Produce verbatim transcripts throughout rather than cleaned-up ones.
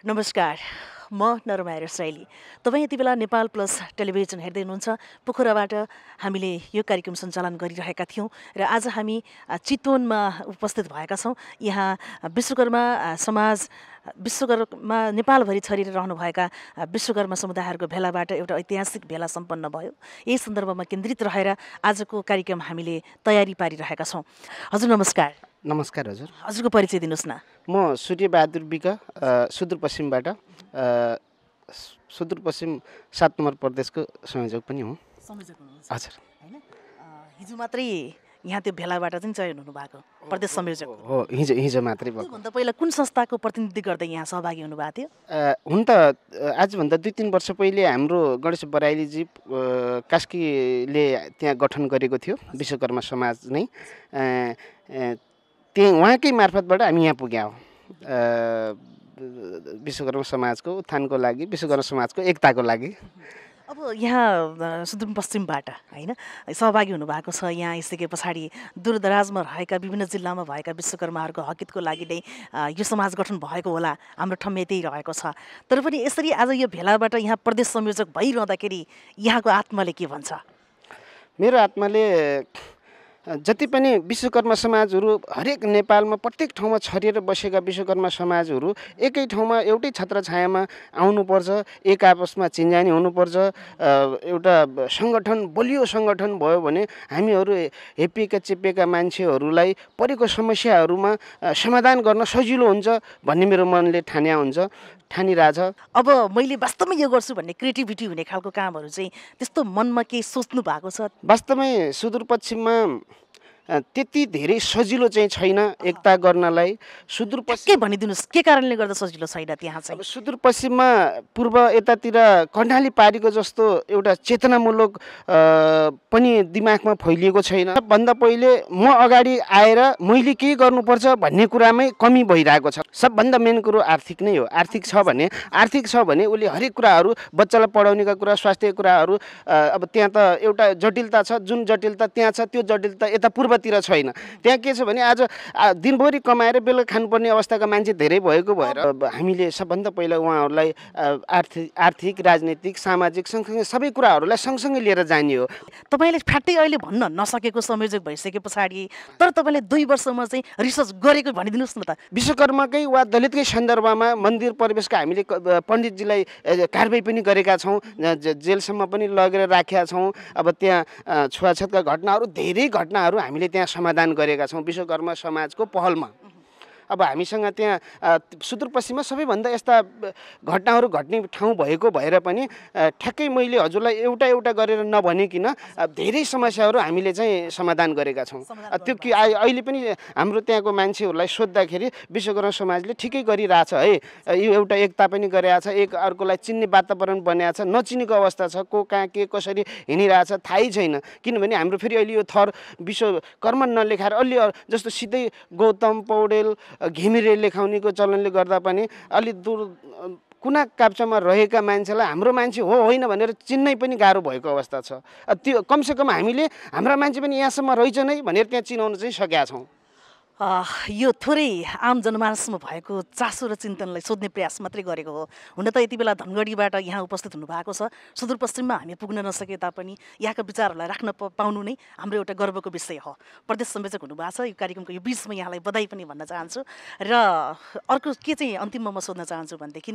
नमस्कार, म नरमाया रसाइली। तपाईँ यति बेला नेपाल प्लस टेलिभिजन हेर्दै हुनुहुन्छ। पोखराबाट हामीले यो कार्यक्रम सञ्चालन गरिरहेका थियौँ र आज हामी अ, चितवनमा उपस्थित भएका छौँ। यहाँ विश्वकर्मा अ, समाज विश्वकर्मा नेपालभरि छरिएर रहनुभएका अ, विश्वकर्मा समुदायहरूको भेलाबाट एउटा ऐतिहासिक भेला सम्पन्न भयो। यही सन्दर्भमा केन्द्रित रहेर आजको कार्यक्रम हामीले तयारी पारिरहेका छौँ। हजुर नमस्कार, नमस्कार हजुर। हजुरको परिचय दिनुहोस् न। म सूर्यबहादुर विक अ, सुदूरपश्चिमबाट अ, सु- सुदूरपश्चिम सात नम्बर प्रदेशको संयोजक पनि हुँ। संयोजक हुनुहुन्छ हजुर। होइन? अ, हिजो मात्रै यहाँ त्यो भेलाबाट चाहिँ चयन हुनुभएको प्रदेश संयोजक। हो हिजो हिजो मात्रै भएको। त्योभन्दा पहिला कुन संस्थाको प्रतिनिधि गर्दै यहाँ सहभागी हुनुभएको थियो? अ, हुन त अ, आजभन्दा दुई तिन वर्ष पहिले हाम्रो गणेश बराइलीजी अ, कास्कीले त्यहाँ गठन गरेको थियो विश्वकर्मा समाज नै। अ, अ, त्यही उहाँकै मार्फतबाट हामी यहाँ पुग्यौँ। अ, विश्वकर्मा समाजको उत्थानको लागि, विश्वकर्मा समाजको एकताको लागि। अब यहाँ अ, सुदूरपश्चिमबाट होइन सहभागी हुनुभएको छ। यहाँ आइसके पछाडि दूरदराजमा रहेका विभिन्न जिल्लामा भएका विश्वकर्माहरूको हकितको लागि नै अ, यो समाज गठन भएको होला। हाम्रो ठम्मे त्यही रहेको छ। तर पनि यसरी आज यो भेलाबाट यहाँ प्रदेश संयोजक भइरहँदाखेरि यहाँको आत्माले के भन्छ? मेरो आत्माले जति पनि विश्वकर्मा समाजहरू हरेक नेपालमा प्रत्येक ठाउँमा छरिएर बसेका विश्वकर्मा समाजहरू एकै ठाउँमा एउटै छत्रछायामा आउनुपर्छ, एक आपसमा चिन्जानी हुनुपर्छ। अ, एउटा सङ्गठन बलियो सङ्गठन भयो भने हामीहरू हेपिएका चेपिएका मान्छेहरूलाई परेको समस्याहरूमा अ, समाधान गर्न सजिलो हुन्छ भन्ने मेरो मनले ठान्या हुन्छ, ठानिरहेछ। अब मैले वास्तवमै यो गर्छु भन्ने क्रिएटिभिटी हुने खालको कामहरू चाहिँ त्यस्तो मनमा केही सोच्नु भएको छ? वास्तवमै सुदूरपश्चिममा अ, त्यति धेरै सजिलो चाहिँ छैन एकता गर्नलाई। सुदूरपश्चिम के भनिदिनुहोस्, के कारणले गर्दा सजिलो छैन त्यहाँ चाहिँ? अब सुदूरपश्चिममा पूर्व यतातिर कर्णाली पारीको जस्तो एउटा चेतनामूलक अ, पनि दिमागमा फैलिएको छैन। सबभन्दा पहिले म अगाडि आएर मैले के गर्नुपर्छ भन्ने कुरामै कमी भइरहेको छ। सबभन्दा मेन कुरो आर्थिक नै हो। आर्थिक छ भने आर्थिक छ भने उसले हरेक कुराहरू, बच्चालाई पढाउनेका कुरा, स्वास्थ्य कुराहरू, अ, अब त्यहाँ त एउटा जटिलता छ। जुन जटिलता त्यहाँ छ त्यो जटिलता यता पूर्वतिर छैन। त्यहाँ के छ भने आज आ, दिनभरि कमाएर बेलुका खानुपर्ने अवस्थाका मान्छे धेरै भएको भएर अब हामीले सबभन्दा पहिला उहाँहरूलाई अ, आर्थिक आर्थिक राजनीतिक सामाजिक सँगसँगै सबै कुराहरूलाई सँगसँगै लिएर जाने हो। तपाईँले फ्याट्टै अहिले भन्न नसकेको संयोजक भइसके पछाडि तर तपाईँले दुई वर्षमा चाहिँ रिसर्च गरेको भनिदिनुहोस् न त। विश्वकर्माकै वा दलितकै सन्दर्भमा मन्दिर परिवेशका हामीले क- अ, पण्डितजीलाई अ, कारबाही पनि गरेका छौँ, अ, जे- जेलसम्म पनि लगेर राखेका छौँ। अब त्यहाँ अ, छुवाछुतका घटनाहरू, धेरै घटनाहरू हामीले त्यहाँ समाधान गरेका छौँ विश्वकर्मा समाजको पहलमा। अब हामीसँग त्यहाँ अ, सुदूरपश्चिममा सबैभन्दा यस्ता अ, घटनाहरू घट्ने ठाउँ भएको भएर पनि अ, ठ्याक्कै मैले हजुरलाई एउटा एउटा गरेर नभनिकन अ, धेरै समस्याहरू हामीले चाहिँ समाधान गरेका छौँ। अ, त्यो कि आइ- अहिले पनि हाम्रो त्यहाँको मान्छेहरूलाई सोद्धाखेरि विश्वकर्मा समाजले ठिकै गरिरहेछ है, अ, यो एउटा एकता पनि गरेको छ, एक अर्कोलाई चिन्ने वातावरण बनाएको छ। नचिनेको अवस्था छ, को कहाँ के कसरी हिँडिरहेछ थाहै छैन। किनभने हाम्रो फेरि अहिले यो थर विश्वकर्मा नलेखाएर अलि अ- जस्तो सिधै गौतम पौडेल अ, घिमिरे लेखाउनेको चलनले गर्दा पनि अलि दूर अ, कुना काप्चामा रहेका मान्छेलाई हाम्रो मान्छे हो होइन भनेर चिन्नै पनि गाह्रो भएको अवस्था छ। अ, त्यो कमसेकम हामीले हाम्रा मान्छे पनि यहाँसम्म रहेछन् है भनेर त्यहाँ चिनाउन चाहिँ सकेका छौँ। अ, यो थोरै आम जनमानसमा भएको चासो र चिन्तनलाई सोध्ने प्रयास मात्रै गरेको हो। हुन त यति बेला धनगढीबाट यहाँ उपस्थित हुनुभएको छ। सुदूरपश्चिममा हामी पुग्न नसके तापनि यहाँका विचारहरूलाई राख्न प- पाउनु नै हाम्रो एउटा गर्वको विषय हो। प्रदेश संयोजक हुनुभएको छ। यो कार्यक्रमको यो बिचमा यहाँलाई बधाई पनि भन्न चाहन्छु। र अर्को के चाहिँ अन्तिममा म सोध्न चाहन्छु भनेदेखि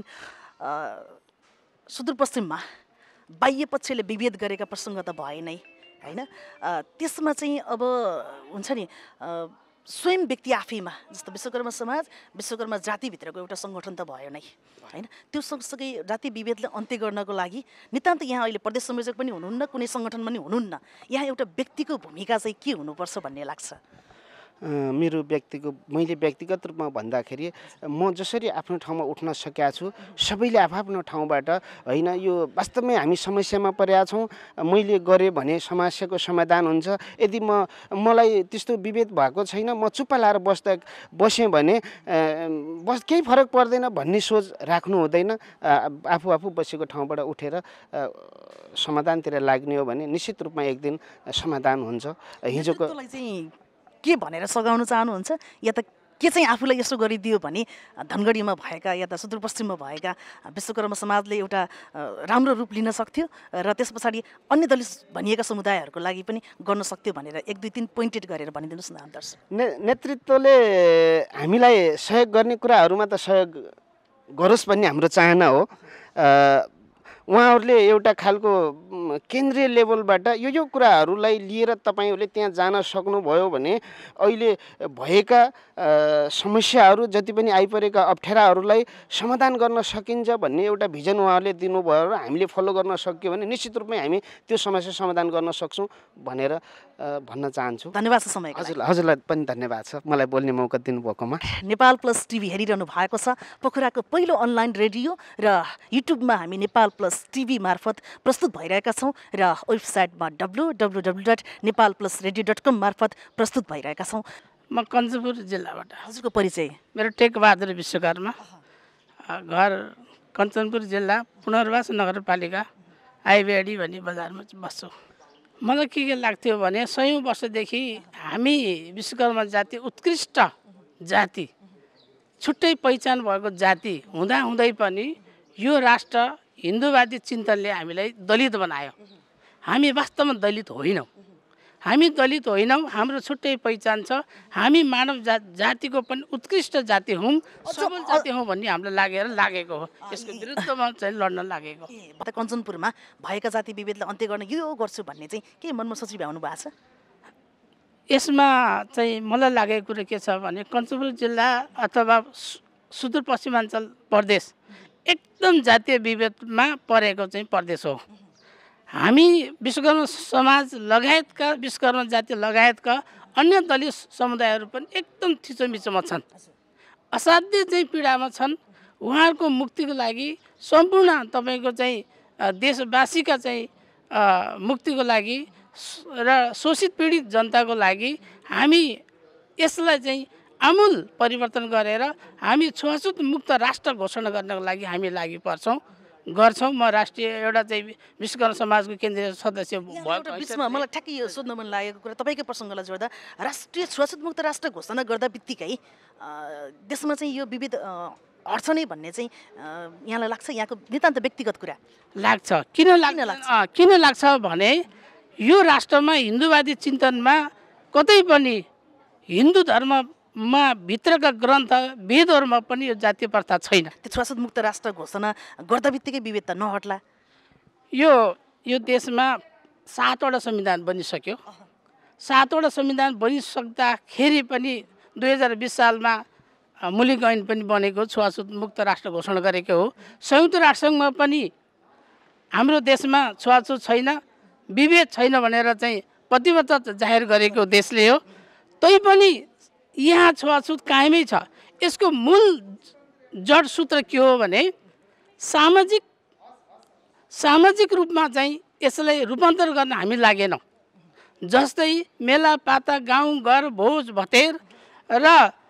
अ, सुदूरपश्चिममा बाह्य पक्षले विभेद गरेका प्रसङ्ग त भए नै होइन। अ, त्यसमा चाहिँ अब हुन्छ नि अ, स्वयं व्यक्ति आफैमा जस्तो विश्वकर्मा समाज विश्वकर्मा जातिभित्रको एउटा सङ्गठन त भयो नै होइन। त्यो सँगसँगै जाति विभेदलाई अन्त्य गर्नको लागि नितान्त यहाँ अहिले प्रदेश संयोजक पनि हुनुहुन्न, कुनै सङ्गठन पनि हुनुहुन्न। यहाँ एउटा व्यक्तिको भूमिका चाहिँ के हुनुपर्छ भन्ने लाग्छ? अ, मेरो व्यक्तिको मैले व्यक्तिगत रूपमा भन्दाखेरि म जसरी आफ्नो ठाउँमा उठ्न सकेका छु, सबैले आफ्नो ठाउँबाट होइन, यो वास्तवमै हामी समस्यामा परेका छौँ, मैले गरेँ भने समस्याको समाधान हुन्छ। यदि म मलाई त्यस्तो विभेद भएको छैन, म चुप्पा लाएर बस्दा बसेँ भने अ, बस केही फरक पर्दैन भन्ने सोच राख्नु हुँदैन। अ, आफू आफू बसेको ठाउँबाट उठेर अ, समाधानतिर लाग्ने हो भने निश्चित रूपमा एक दिन समाधान हुन्छ। हिजोको नेतृत्वलाई चाहिँ के भनेर सघाउन चाहनुहुन्छ या त के चाहिँ आफूलाई यसो गरिदियो भने धनगढीमा भएका या त सुदूरपश्चिममा भएका विश्वकर्मा समाजले एउटा राम्रो रूप लिन सक्थ्यो र त्यस पछाडि अन्य दलित भनिएका समुदायहरूको लागि पनि गर्न सक्थ्यो भनेर एक दुई तिन पोइन्टेड गरेर भनिदिनुहोस् न आदर्श। ने नेतृत्वले हामीलाई सहयोग गर्ने कुराहरूमा त सहयोग गरोस् भन्ने हाम्रो चाहना हो। उहाँहरूले एउटा खालको केन्द्रीय लेभलबाट यो यो कुराहरूलाई लिएर तपाईँहरूले त्यहाँ जान सक्नुभयो भने अहिले भएका समस्याहरू जति पनि आइपरेका अप्ठ्याराहरूलाई समाधान गर्न सकिन्छ भन्ने एउटा भिजन उहाँहरूले दिनुभयो र हामीले फलो गर्न सक्यो भने निश्चित रूपमै हामी त्यो समस्या समाधान गर्न सक्छौँ भनेर भन्न चाहन्छु। धन्यवाद छ समय। हजुरलाई हजुरलाई पनि धन्यवाद छ मलाई बोल्ने मौका दिनुभएकोमा। नेपाल प्लस टिभी हेरिरहनु भएको छ, पोखराको पहिलो अनलाइन रेडियो र युट्युबमा हामी नेपाल प्लस टिभी मार्फत प्रस्तुत भइरहेका छौँ र वेबसाइटमा W W W dot Nepal plus radio dot com मार्फत प्रस्तुत भइरहेका छौँ। म कञ्चनपुर जिल्लाबाट। हजुरको परिचय? मेरो टेकबहादुर विश्वकर्मा, घर कञ्चनपुर जिल्ला पुनर्वास नगरपालिका आइबिआडी भन्ने बजारमा बस्छु। मलाई के के लाग्थ्यो भने सयौँ वर्षदेखि हामी विश्वकर्मा जाति उत्कृष्ट जाति, छुट्टै पहिचान भएको जाति हुँदाहुँदै पनि यो राष्ट्र हिन्दूवादी चिन्तनले हामीलाई दलित बनायो। हामी वास्तवमा दलित होइनौँ, हामी दलित होइनौँ, हाम्रो छुट्टै पहिचान छ। हामी मानव जा जातिको पनि उत्कृष्ट जाति हौँ, सबल जाति हौँ भन्ने हामीलाई लागेर लागेको हो। यसको विरुद्धमा चाहिँ लड्न लागेको। कञ्चनपुरमा भएका जाति विभेदलाई अन्त्य गर्न यो गर्छु भन्ने चाहिँ के मनमा सोचिरहनु भएको छ? यसमा चाहिँ मलाई लागेको कुरो के छ भने कञ्चनपुर जिल्ला अथवा सुदूरपश्चिमाञ्चल प्रदेश एकदम जातीय विभेदमा परेको चाहिँ प्रदेश हो। हामी विश्वकर्मा समाज लगायतका विश्वकर्मा जाति लगायतका अन्य दलित समुदायहरू पनि एकदम थिचोमिचोमा छन्, असाध्य चाहिँ पीडामा छन्। उहाँहरूको मुक्तिको लागि सम्पूर्ण तपाईँको चाहिँ देशवासीका चाहिँ मुक्तिको लागि र शोषित पीडित जनताको लागि हामी यसलाई चाहिँ आमूल परिवर्तन गरेर हामी छुवाछुत मुक्त राष्ट्र घोषणा गर्नको लागि हामी लागि पर्छौँ गर्छौँ। म राष्ट्रिय एउटा चाहिँ विश्वकर्मा समाजको केन्द्रीय सदस्य भएको बिचमा मलाई ठ्याक्कै यो सोध्न मन लागेको कुरा तपाईँकै प्रसङ्गलाई जोड्दा राष्ट्रिय छुवाछुत मुक्त राष्ट्र घोषणा गर्दा बित्तिकै देशमा चाहिँ यो विविध हट्छ नै भन्ने चाहिँ यहाँलाई लाग्छ? यहाँको नितान्त व्यक्तिगत कुरा लाग्छ। किन लाग्छ किन लाग्छ भने यो राष्ट्रमा हिन्दूवादी चिन्तनमा कतै पनि हिन्दू धर्ममा भित्रका ग्रन्थ वेदहरूमा पनि यो जातीय प्रथा छैन। त्यो छुवाछुत मुक्त राष्ट्र घोषणा गर्दा बित्तिकै विविधता नहट्ला? यो यो देशमा सातवटा संविधान बनिसक्यो। सातवटा संविधान बनिसक्दाखेरि पनि दुई हजार बिस सालमा मौलिक ऐन पनि बनेको छुवाछुत मुक्त राष्ट्र घोषणा गरेको हो। संयुक्त राष्ट्रसङ्घमा पनि हाम्रो देशमा छुवाछुत छैन, विभेद छैन भनेर चाहिँ प्रतिबद्धता जाहेर गरेको देशले हो। तैपनि यहाँ छुवाछुत कायमै छ। यसको मूल जड सूत्र के हो भने सामाजिक सामाजिक रूपमा चाहिँ यसलाई रूपान्तर गर्न हामी लागेनौँ। जस्तै मेलापाता, गाउँघर, भोज भतेर र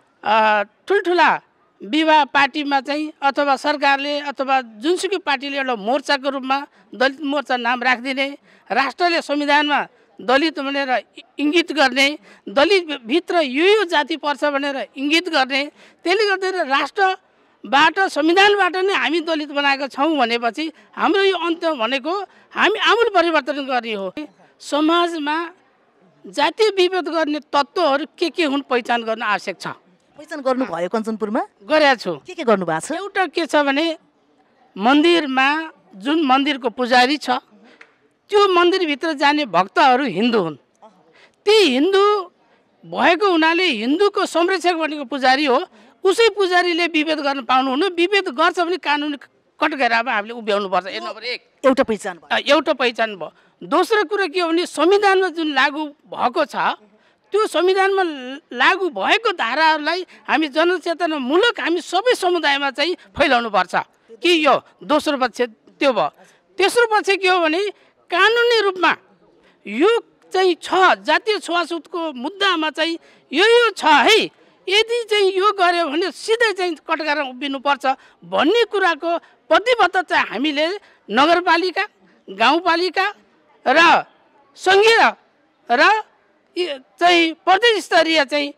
ठुल्ठुला विवाह पार्टीमा चाहिँ अथवा सरकारले अथवा जुनसुकै पार्टीले एउटा मोर्चाको रूपमा दलित मोर्चा नाम राखिदिने, राष्ट्रले संविधानमा दलित भनेर इङ्गित गर्ने, दलितभित्र यो यो जाति पर्छ भनेर इङ्गित गर्ने, त्यसले गर्दा राष्ट्रबाट संविधानबाट नै हामी दलित बनाएका छौँ भनेपछि हाम्रो यो अन्त्य भनेको हामी आमूल परिवर्तन गर्ने हो। समाजमा जातीय विभेद गर्ने तत्त्वहरू के के हुन् पहिचान गर्न आवश्यक छ। पहिचान गर्नुभयो कञ्चनपुरमा? गरेका छु। के के गर्नु भएको छ? एउटा के छ भने मन्दिरमा जुन मन्दिरको पुजारी छ त्यो मन्दिरभित्र जाने भक्तहरू हिन्दू हुन्। ती हिन्दू भएको हुनाले हिन्दूको संरक्षक भनेको पुजारी हो। उसै पुजारीले विभेद गर्न पाउनुहुन्न। विभेद गर्छ भने कानुनी कटघरामा हामीले उभ्याउनुपर्छ। एक नम्बर एक एउटा पहिचान भयो। एउटा पहिचान भयो। दोस्रो कुरो के हो भने संविधानमा जुन लागू भएको छ त्यो संविधानमा लागू भएको धाराहरूलाई हामी जनचेतनामूलक हामी सबै समुदायमा चाहिँ फैलाउनुपर्छ कि यो दोस्रो पक्ष त्यो भयो। तेस्रो पक्ष के हो भने कानुनी रूपमा यो चाहिँ छ जातीय छुवाछुतको मुद्दामा चाहिँ यो यो छ है, यदि चाहिँ यो गऱ्यो भने सिधै चाहिँ कटघरा उभिनुपर्छ भन्ने कुराको प्रतिबद्धता चाहिँ हामीले नगरपालिका, गाउँपालिका र सङ्घीय र चाहिँ प्रदेश स्तरीय चाहिँ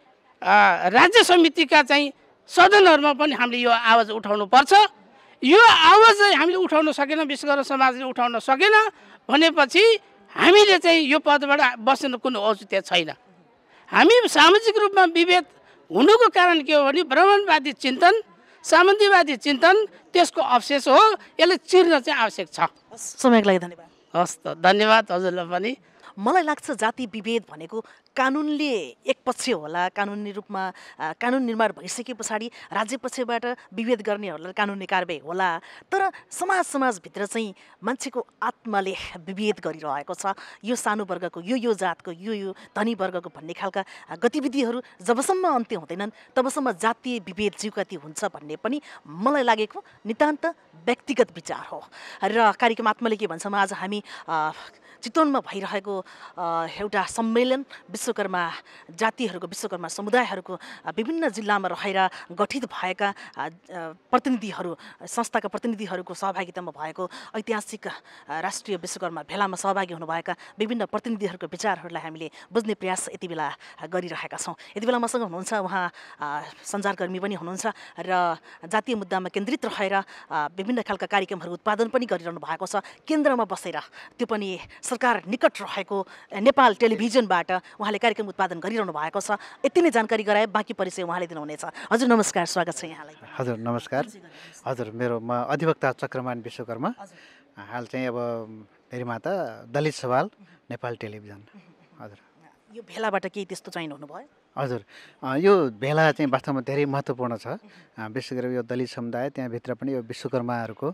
राज्य समितिका चाहिँ सदनहरूमा पनि हामीले यो आवाज उठाउनु पर्छ। यो आवाज चाहिँ हामीले उठाउन सकेन, विश्वकर्मा समाजले उठाउन सकेन भनेपछि हामीले चाहिँ यो पदबाट बस्न कुनै औचित्य छैन। हामी सामाजिक रूपमा विभेद हुनुको कारण के हो भने ब्राह्मणवादी चिन्तन, सामन्तीवादी चिन्तन त्यसको अवशेष हो। यसले चिर्न चाहिँ आवश्यक छ। समयको लागि धन्यवाद। हस् त, धन्यवाद हजुरलाई पनि। मलाई लाग्छ जाति विभेद भनेको कानुनले एकपक्ष होला, कानुनी रूपमा कानुन निर्माण भइसके पछाडि राज्य पक्षबाट विभेद गर्नेहरूलाई कानुनी कारबाही होला, तर समाज समाजभित्र चाहिँ मान्छेको आत्माले विभेद गरिरहेको छ। यो सानो वर्गको, यो यो जातको, यो यो धनी वर्गको भन्ने खालका गतिविधिहरू जबसम्म अन्त्य हुँदैनन् तबसम्म जातीय विभेद जिउकति हुन्छ भन्ने पनि मलाई लागेको नितान्त व्यक्तिगत विचार हो। र कार्यक्रम आत्माले के भन्छमा आज हामी चितवनमा भइरहेको एउटा सम्मेलन विश्वकर्मा जातिहरूको, विश्वकर्मा समुदायहरूको विभिन्न जिल्लामा रहेर गठित भएका प्रतिनिधिहरू, संस्थाका प्रतिनिधिहरूको सहभागितामा भएको ऐतिहासिक राष्ट्रिय विश्वकर्मा भेलामा सहभागी हुनुभएका विभिन्न प्रतिनिधिहरूको विचारहरूलाई हामीले बुझ्ने प्रयास यति बेला गरिरहेका छौँ। यति बेला मसँग हुनुहुन्छ उहाँ सञ्चारकर्मी पनि हुनुहुन्छ र जातीय मुद्दामा केन्द्रित रहेर विभिन्न खालका कार्यक्रमहरू उत्पादन पनि गरिरहनु भएको छ। केन्द्रमा बसेर त्यो पनि सरकार निकट रहेको नेपाल टेलिभिजनबाट उहाँले कार्यक्रम उत्पादन गरिरहनु भएको छ। यति नै जानकारी गराए, बाँकी परिचय उहाँले दिनुहुनेछ। हजुर नमस्कार, स्वागत छ यहाँलाई। हजुर नमस्कार। हजुर मेरो म अधिवक्ता चक्रमान विश्वकर्मा, हाल चाहिँ अब निर्माता दलित सवाल नेपाल टेलिभिजन। हजुर यो भेलाबाट केही त्यस्तो चाहिनु हुनुभयो? हजुर यो भेला चाहिँ वास्तवमा धेरै महत्त्वपूर्ण छ। विशेष गरेर यो दलित समुदाय त्यहाँभित्र पनि यो विश्वकर्माहरूको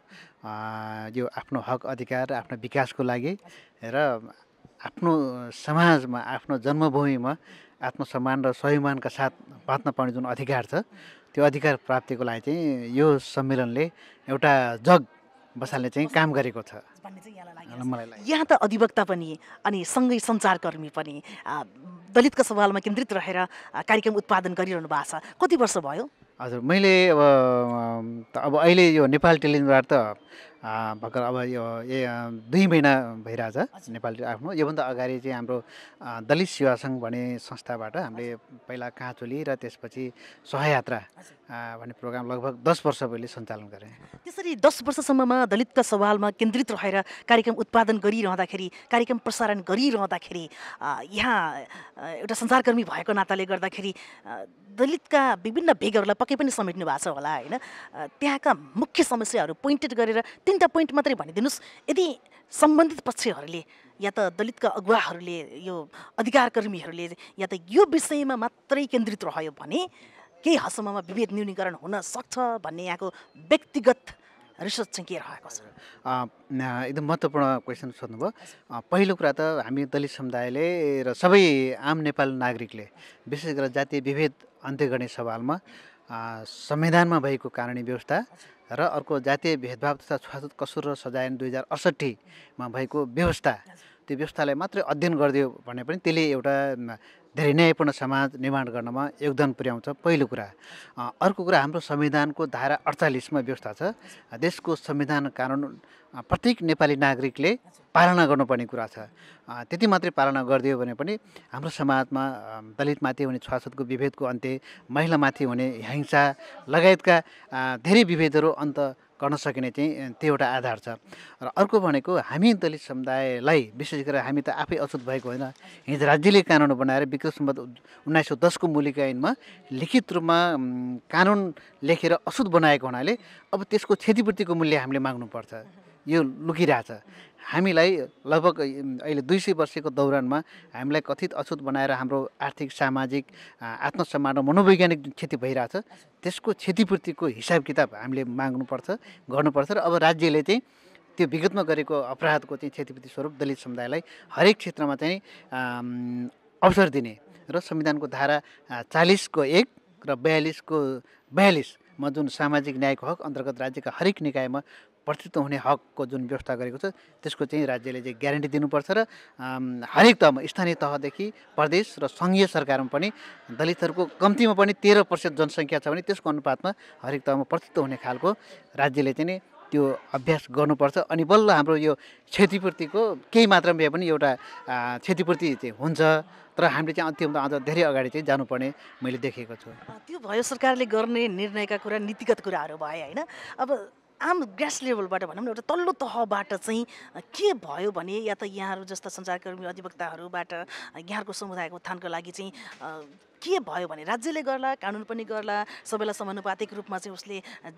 यो आफ्नो हक अधिकार, आफ्नो विकासको लागि र आफ्नो समाजमा, आफ्नो जन्मभूमिमा आत्मसम्मान र स्वाभिमानका साथ बाँच्न पाउने जुन अधिकार छ, त्यो अधिकार प्राप्तिको लागि चाहिँ यो सम्मेलनले एउटा जग बसाल्ने चाहिँ काम गरेको छ मलाई लाग्छ। यहाँ त अधिवक्ता पनि अनि सँगै सञ्चारकर्मी पनि दलितका सवालमा केन्द्रित रहेर कार्यक्रम उत्पादन गरिरहनु भएको छ। कति वर्ष भयो? हजुर मैले अब अब अहिले यो नेपाल टेलिभिजनबाट त भर्खर अब यो दुई महिना भइरहेछ। नेपाल आफ्नो योभन्दा अगाडि चाहिँ हाम्रो दलित सेवा सङ्घ भन्ने संस्थाबाट हामीले पहिला काँचोली र त्यसपछि सहयात्रा भन्ने प्रोग्राम लगभग दस वर्ष पहिले सञ्चालन गरेँ। त्यसरी दस वर्षसम्ममा दलितका सवालमा केन्द्रित रहेर कार्यक्रम उत्पादन गरिरहँदाखेरि, कार्यक्रम प्रसारण गरिरहँदाखेरि यहाँ एउटा सञ्चारकर्मी भएको नाताले गर्दाखेरि दलितका विभिन्न भेगहरूलाई पक्कै पनि समेट्नु भएको छ होला होइन? त्यहाँका मुख्य समस्याहरू पोइन्टेड गरेर तिनवटा पोइन्ट मात्रै भनिदिनुहोस्। यदि सम्बन्धित पक्षहरूले या त दलितका अगुवाहरूले, यो अधिकारकर्मीहरूले या त यो विषयमा मात्रै केन्द्रित रह्यो भने केही हदसम्ममा विभेद न्यूनीकरण हुन सक्छ भन्ने यहाँको व्यक्तिगत रिसर्च चाहिँ के रहेको छ? एकदम महत्त्वपूर्ण क्वेसन सोध्नुभयो। पहिलो कुरा त हामी दलित समुदायले र सबै आम नेपाली नागरिकले विशेष गरेर जातीय विभेद अन्त्य गर्ने सवालमा संविधानमा भएको कानुनी व्यवस्था र अर्को जातीय भेदभाव तथा छुवाछुत कसुर र सजाय दुई हजार अडसट्ठीमा भएको व्यवस्था, त्यो व्यवस्थालाई मात्रै अध्ययन गरिदियो भने पनि त्यसले एउटा धेरै न्यायपूर्ण समाज निर्माण गर्नमा योगदान पुर्याउँछ, पहिलो कुरा। अर्को कुरा हाम्रो संविधानको धारा अडचालिसमा व्यवस्था छ, देशको संविधान कानुन प्रत्येक नेपाली नागरिकले पालना गर्नुपर्ने कुरा छ। त्यति मात्रै पालना गरिदियो भने पनि हाम्रो समाजमा दलितमाथि हुने छुवाछुतको विभेदको अन्त्य, महिलामाथि हुने हिंसा लगायतका धेरै विभेदहरू अन्त गर्न सकिने चाहिँ त्यो एउटा आधार छ। र अर्को भनेको हामी दलित समुदायलाई विशेष गरेर हामी त आफै अछुत भएको होइन, हिजो राज्यले कानुन बनाएर विक्रम सम्वत उन्नाइस सौ दसको मुलिक ऐनमा लिखित रूपमा कानुन लेखेर अछुत बनाएको हुनाले अब त्यसको क्षतिपूर्तिको मूल्य हामीले माग्नुपर्छ। यो लुकिरहेछ। हामीलाई लगभग अहिले दुई सय वर्षको दौरानमा हामीलाई कथित अछुत बनाएर हाम्रो आर्थिक, सामाजिक, आत्मसम्मान र मनोवैज्ञानिक क्षति भइरहेछ, त्यसको क्षतिपूर्तिको हिसाब किताब हामीले माग्नुपर्छ, गर्नुपर्छ। र अब राज्यले चाहिँ त्यो विगतमा गरेको अपराधको चाहिँ क्षतिपूर्ति स्वरूप दलित समुदायलाई हरेक क्षेत्रमा चाहिँ अवसर दिने र संविधानको धारा चालिसको एक र बयालिसको बयालिसमा जुन सामाजिक न्यायको हक अन्तर्गत राज्यका हरेक निकायमा प्रतित्व हुने हकको जुन व्यवस्था गरेको छ त्यसको चाहिँ राज्यले चाहिँ ग्यारेन्टी दिनुपर्छ। र हरेक तहमा स्थानीय तहदेखि प्रदेश र सङ्घीय सरकारमा पनि दलितहरूको कम्तीमा पनि तेह्र प्रतिशत जनसङ्ख्या छ भने त्यसको अनुपातमा हरेक तहमा प्रतित्व हुने खालको राज्यले चाहिँ त्यो अभ्यास गर्नुपर्छ। अनि बल्ल हाम्रो यो क्षतिपूर्तिको केही मात्रामा भए पनि एउटा क्षतिपूर्ति चाहिँ हुन्छ। तर हामीले चाहिँ अन्त्यभन्दा अझ धेरै अगाडि चाहिँ जानुपर्ने मैले देखेको छु। त्यो भयो सरकारले गर्ने निर्णयका कुरा नीतिगत कुराहरू भए होइन। अब आम ग्रास लेभलबाट भनौँ न एउटा तल्लो तहबाट चाहिँ के भयो भने या त यहाँहरू जस्ता सञ्चारकर्मी अधिवक्ताहरूबाट यहाँहरूको समुदायको उत्थानको लागि चाहिँ के भयो भने राज्यले गर्ला, कानुन पनि गर्ला, सबैलाई समानुपातिक रूपमा चाहिँ उसले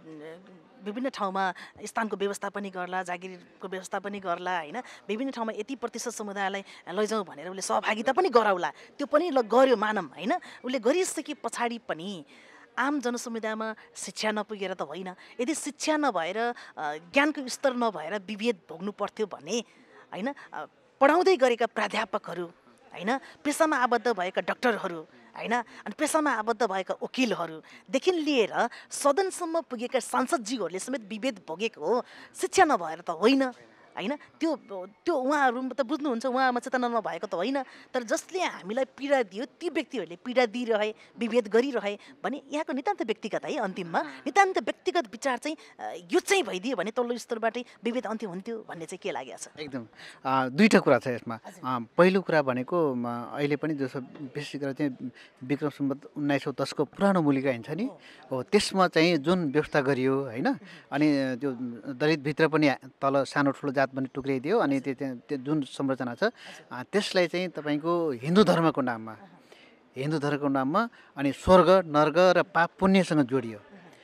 विभिन्न ठाउँमा स्थानको व्यवस्था पनि गर्ला, जागिरको व्यवस्था पनि गर्ला होइन। विभिन्न ठाउँमा यति प्रतिशत समुदायलाई लैजाउँ भनेर उसले सहभागिता पनि गराउला, त्यो पनि ल गर्यो मानौँ होइन। उसले गरिसके पछाडि पनि आम जनसमुदायमा शिक्षा नपुगेर त होइन। यदि शिक्षा नभएर ज्ञानको स्तर नभएर विभेद भोग्नु पर्थ्यो भने होइन, पढाउँदै गरेका प्राध्यापकहरू होइन, पेसामा आबद्ध भएका डाक्टरहरू होइन, अनि पेसामा आबद्ध भएका वकिलहरूदेखि लिएर सदनसम्म पुगेका सांसदजीहरूले समेत विभेद भोगेको हो, शिक्षा नभएर त होइन होइन। त्यो त्यो उहाँहरू त बुझ्नुहुन्छ, उहाँमा चेतना नभएको त होइन। तर जसले हामीलाई पीडा दियो ती व्यक्तिहरूले पीडा दिइरहे, विभेद गरिरहे भने यहाँको नितान्त व्यक्तिगत है, अन्तिममा नितान्त व्यक्तिगत विचार चाहिँ यो चाहिँ भइदियो भने तल्लो स्तरबाटै विभेद अन्त्य हुन्थ्यो भन्ने चाहिँ के लागेको छ? एकदम दुईवटा कुरा छ यसमा। पहिलो कुरा भनेको अहिले पनि जस्तो विशेष गरेर चाहिँ विक्रम सम्वत उन्नाइस सौ दसको पुरानो मूलिका हिँड्छ नि हो, त्यसमा चाहिँ जुन व्यवस्था गरियो होइन, अनि त्यो दलितभित्र पनि तल सानो ठुलो जात पनि टुक्राइदियो, अनि त्यो त्यो जुन संरचना छ त्यसलाई चाहिँ तपाईँको हिन्दू धर्मको नाममा हिन्दू धर्मको नाममा अनि स्वर्ग नर्क र पाप पुण्यसँग जोडियो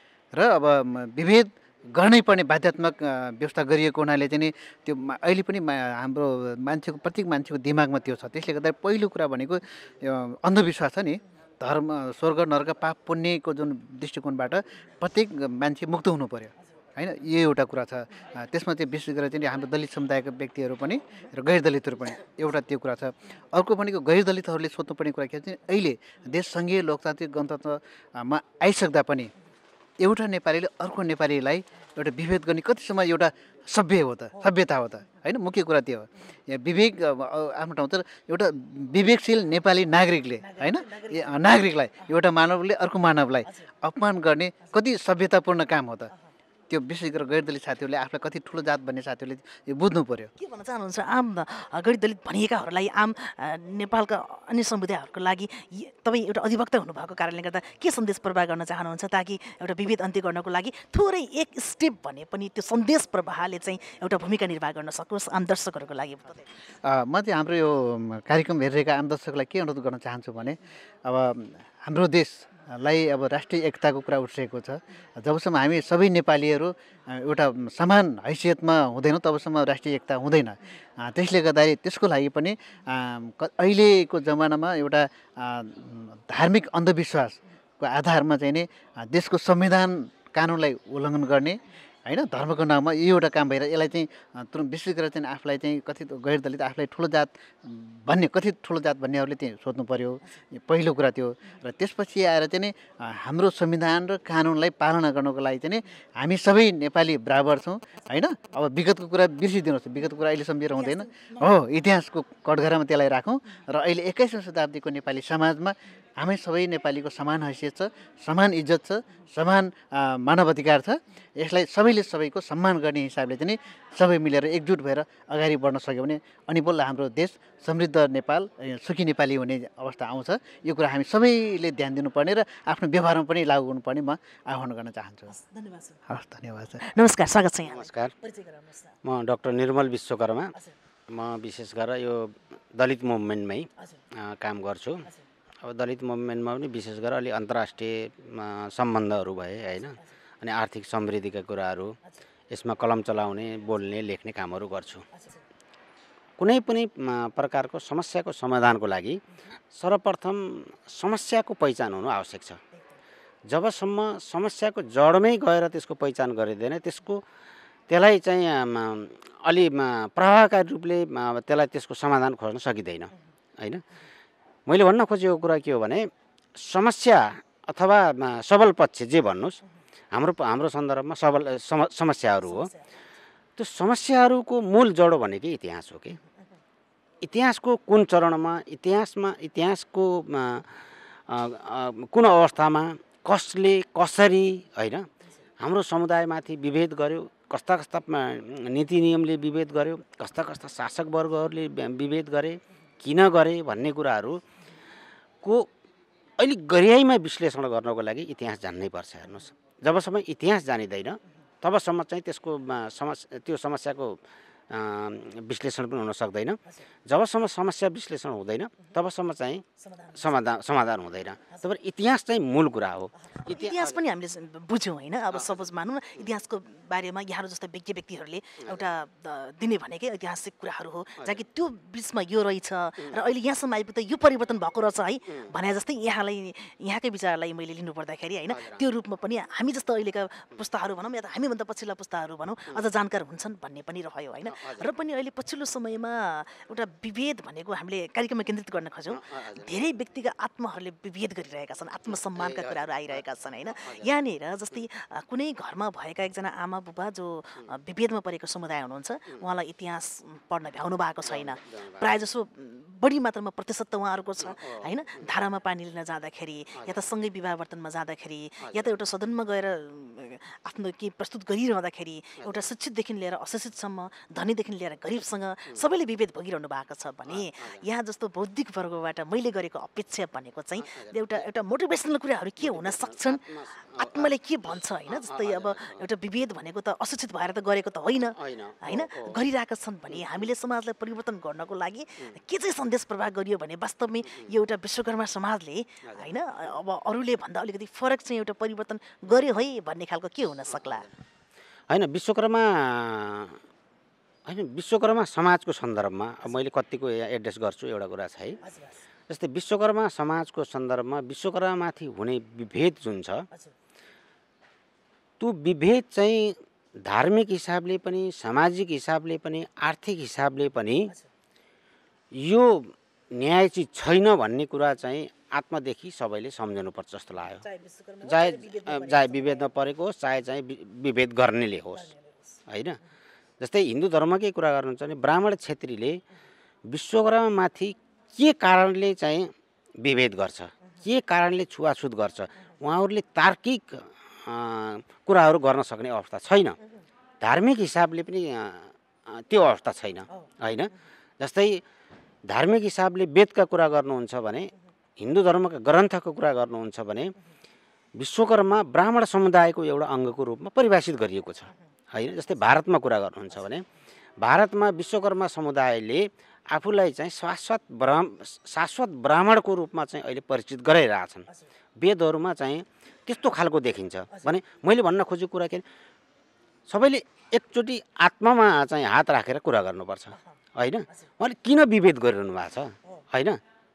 र अब विभेद गर्नै पर्ने बाध्यात्मक व्यवस्था गरिएको हुनाले चाहिँ नि त्यो अहिले पनि हाम्रो मान्छेको प्रत्येक मान्छेको दिमागमा त्यो छ। त्यसले गर्दा पहिलो कुरा भनेको अन्धविश्वास छ नि, धर्म स्वर्ग नर्क पाप पुण्यको जुन दृष्टिकोणबाट प्रत्येक मान्छे मुक्त हुनु पर्यो होइन, यो एउटा कुरा छ। त्यसमा चाहिँ विशेष गरेर चाहिँ हाम्रो दलित समुदायका व्यक्तिहरू पनि र गैर दलितहरू पनि एउटा त्यो कुरा छ। अर्को भनेको गैर दलितहरूले सोध्नुपर्ने कुरा के छ, अहिले देश सङ्घीय लोकतान्त्रिक गणतन्त्रमा आइसक्दा पनि एउटा नेपालीले अर्को नेपालीलाई एउटा विभेद गर्ने कतिसम्म एउटा सभ्य हो त, सभ्यता हो त होइन। मुख्य कुरा त्यो हो, यहाँ विवेक आफ्नो ठाउँ तर एउटा विवेकशील नेपाली नागरिकले होइन, नागरिकलाई एउटा मानवले अर्को मानवलाई अपमान गर्ने कति सभ्यतापूर्ण काम हो त। त्यो विशेष गरेर गैर दलित साथीहरूले आफूलाई कति ठुलो जात भन्ने साथीहरूले यो बुझ्नु पर्यो। के भन्न चाहनुहुन्छ आम गैर दलित भनिएकाहरूलाई, आम नेपालका अन्य समुदायहरूको लागि तपाईँ एउटा अधिवक्ता हुनुभएको कारणले गर्दा के सन्देश प्रवाह गर्न चाहनुहुन्छ ताकि एउटा विभेद अन्त्य गर्नको लागि थोरै एक स्टेप भने पनि त्यो सन्देश प्रवाहले चाहिँ एउटा भूमिका निर्वाह गर्न सकोस् आम दर्शकहरूको लागि? म चाहिँ हाम्रो यो कार्यक्रम हेरिरहेका आम दर्शकलाई के अनुरोध गर्न चाहन्छु भने अब हाम्रो देश लाई अब राष्ट्रिय एकताको कुरा उठिरहेको छ। जबसम्म हामी सबै नेपालीहरू एउटा समान हैसियतमा हुँदैनौँ तबसम्म राष्ट्रिय एकता हुँदैन। त्यसले गर्दाखेरि त्यसको लागि पनि अहिलेको जमानामा एउटा धार्मिक अन्धविश्वासको आधारमा चाहिँ नि देशको संविधान कानुनलाई उल्लङ्घन गर्ने होइन, धर्मको नाममा यो एउटा काम भएर यसलाई चाहिँ तुरन्त विशेष गरेर चाहिँ आफूलाई चाहिँ कथित गैर दलित आफूलाई ठुलो जात भन्ने कथित ठुलो जात भन्नेहरूले चाहिँ सोध्नु पर्यो, पहिलो कुरा त्यो। र त्यसपछि आएर चाहिँ नि हाम्रो संविधान र कानुनलाई पालना गर्नको लागि चाहिँ नि हामी सबै नेपाली बराबर छौँ होइन। अब विगतको कुरा बिर्सिदिनुहोस्, विगतको कुरा अहिले सम्झेर हुँदैन हो, इतिहासको कठघरामा त्यसलाई राखौँ र अहिले एक्काइसौँ शताब्दीको नेपाली समाजमा हामी सबै नेपालीको समान हैसियत छ, समान इज्जत छ, समान मानव अधिकार छ। यसलाई सबैले सबैको सम्मान गर्ने हिसाबले चाहिँ सबै मिलेर एकजुट भएर अगाडि बढ्न सक्यो भने अनि बल्ल हाम्रो देश समृद्ध नेपाल सुखी नेपाली हुने अवस्था आउँछ। यो कुरा हामी सबैले ध्यान दिनुपर्ने र आफ्नो व्यवहारमा पनि लागू गर्नुपर्ने म आह्वान गर्न चाहन्छु। धन्यवाद सर। हस्, धन्यवाद सर। नमस्कार, स्वागत छ यहाँ। नमस्कार, म डाक्टर निर्मल विश्वकर्मा। म विशेष गरेर यो दलित मुभमेन्टमै काम गर्छु। अब दलित मुभमेन्टमा पनि विशेष गरेर अलि अन्तर्राष्ट्रिय सम्बन्धहरू भए होइन, अनि आर्थिक समृद्धिका कुराहरू यसमा कलम चलाउने, बोल्ने, लेख्ने कामहरू गर्छु। कुनै पनि प्रकारको समस्याको समाधानको लागि सर्वप्रथम समस्याको पहिचान हुनु आवश्यक छ। जबसम्म समस्याको जडमै गएर त्यसको पहिचान गरिँदैन, त्यसको त्यसलाई चाहिँ अलि प्रभावकारी रूपले त्यसलाई त्यसको समाधान खोज्न सकिँदैन होइन। मैले भन्न खोजेको कुरा के हो भने समस्या अथवा सबल पक्ष जे भन्नुहोस्, हाम्रो हाम्रो सन्दर्भमा सबल सम समस्याहरू हो। त्यो समस्याहरूको मूल जडो भनेकै इतिहास हो कि इतिहासको कुन चरणमा, इतिहासमा इतिहासको कुन अवस्थामा कसले कसरी होइन हाम्रो समुदायमाथि विभेद गर्यो, कस्ता कस्ता नीति नियमले विभेद गर्यो, कस्ता कस्ता शासक वर्गहरूले विभेद गरे, किन गरे भन्ने कुराहरू को अहिले गहिराइमा विश्लेषण गर्नको लागि इतिहास जान्नै पर्छ। हेर्नुहोस्, जबसम्म इतिहास जानिँदैन तबसम्म चाहिँ त्यसको समस्या त्यो समस्याको विश्लेषण पनि हुन सक्दैन। जबसम्म समस्या विश्लेषण हुँदैन तबसम्म चाहिँ समाधान समाधान हुँदैन। तब इतिहास चाहिँ मूल कुरा हो। इतिहास पनि हामीले बुझ्यौँ होइन। अब सपोज मानौँ न इतिहासको बारेमा यहाँहरू जस्तो विज्ञ व्यक्तिहरूले एउटा दिने भनेकै ऐतिहासिक कुराहरू हो, जहाँ कि त्यो बिचमा यो रहेछ र अहिले यहाँसम्म आइपुग्दा यो परिवर्तन भएको रहेछ है भने जस्तै यहाँलाई यहाँकै विचारलाई मैले लिनु पर्दाखेरि होइन त्यो रूपमा पनि हामी जस्तो अहिलेका पुस्ताहरू भनौँ या त हामीभन्दा पछिल्ला पुस्ताहरू भनौँ अझ जानकार हुन्छन् भन्ने पनि रह्यो होइन। र पनि अहिले पछिल्लो समयमा एउटा विभेद भनेको हामीले कार्यक्रममा केन्द्रित गर्न खोज्यौँ। धेरै व्यक्तिका आत्माहरूले विभेद गरिरहेका छन्, आत्मसम्मानका कुराहरू आइरहेका छन् होइन। यहाँनिर जस्तै कुनै घरमा भएका एकजना आमा बुबा जो विभेदमा परेको समुदाय हुनुहुन्छ, उहाँलाई इतिहास पढ्न भ्याउनु भएको छैन। प्रायः जसो बढी मात्रामा प्रतिशत त उहाँहरूको छ होइन। धारामा पानी लिन जाँदाखेरि या त सँगै विवाहवर्तनमा जाँदाखेरि या त एउटा सदनमा गएर आफ्नो के प्रस्तुत गरिरहँदाखेरि एउटा शिक्षितदेखि लिएर अशिक्षितसम्म, धनीदेखि लिएर गरिबसँग सबैले विभेद भोगिरहनु भएको छ भने यहाँ जस्तो बौद्धिक वर्गबाट मैले गरेको अपेक्षा भनेको चाहिँ एउटा एउटा मोटिभेसनल कुराहरू के हुन सक्छन्, आत्माले के भन्छ होइन। जस्तै अब एउटा विभेद भनेको त अशिक्षित भएर त गरेको त होइन होइन, गरिरहेका छन् भने हामीले समाजलाई परिवर्तन गर्नको लागि के चाहिँ सन्देश प्रवाह गरियो भने वास्तवमै यो एउटा विश्वकर्मा समाजले होइन अब अरूले भन्दा अलिकति फरक चाहिँ एउटा परिवर्तन गर्यो है भन्ने खालको के हुन सक्ला? होइन, विश्वकर्मा होइन विश्वकर्मा समाजको सन्दर्भमा अब मैले कतिको यहाँ एड्रेस गर्छु एउटा कुरा छ है। जस्तै विश्वकर्मा समाजको सन्दर्भमा विश्वकर्मामाथि हुने विभेद जुन छ त्यो विभेद चाहिँ धार्मिक हिसाबले पनि, सामाजिक हिसाबले पनि, आर्थिक हिसाबले पनि यो न्यायोचित छैन भन्ने कुरा चाहिँ आत्मादेखि सबैले सम्झनुपर्छ जस्तो लाग्यो। चाहे चाहे विभेदमा परेको होस्, चाहे चाहिँ विभेद गर्नेले होस् होइन। जस्तै हिन्दू धर्मकै कुरा गर्नुहुन्छ भने ब्राह्मण क्षेत्रीले विश्वकर्मामाथि के कारणले चाहिँ विभेद गर्छ, के कारणले छुवाछुत गर्छ, उहाँहरूले तार्किक कुराहरू गर्न सक्ने अवस्था छैन। धार्मिक हिसाबले पनि त्यो अवस्था छैन होइन। जस्तै धार्मिक हिसाबले वेदका कुरा गर्नुहुन्छ भने, हिन्दू धर्मका ग्रन्थको कुरा गर्नुहुन्छ भने विश्वकर्मा ब्राह्मण समुदायको एउटा अङ्गको रूपमा परिभाषित गरिएको छ होइन। जस्तै भारतमा कुरा गर्नुहुन्छ भने भारतमा विश्वकर्मा समुदायले आफूलाई चाहिँ शाश्वत ब्राह्म शाश्वत ब्राह्मणको रूपमा चाहिँ अहिले परिचित गराइरहेछन्। वेदहरूमा चाहिँ त्यस्तो खालको देखिन्छ भने मैले भन्न खोजेको कुरा के सबैले एकचोटि आत्मामा चाहिँ हात राखेर कुरा गर्नुपर्छ होइन। उहाँले किन विभेद गरिरहनु भएको छ होइन,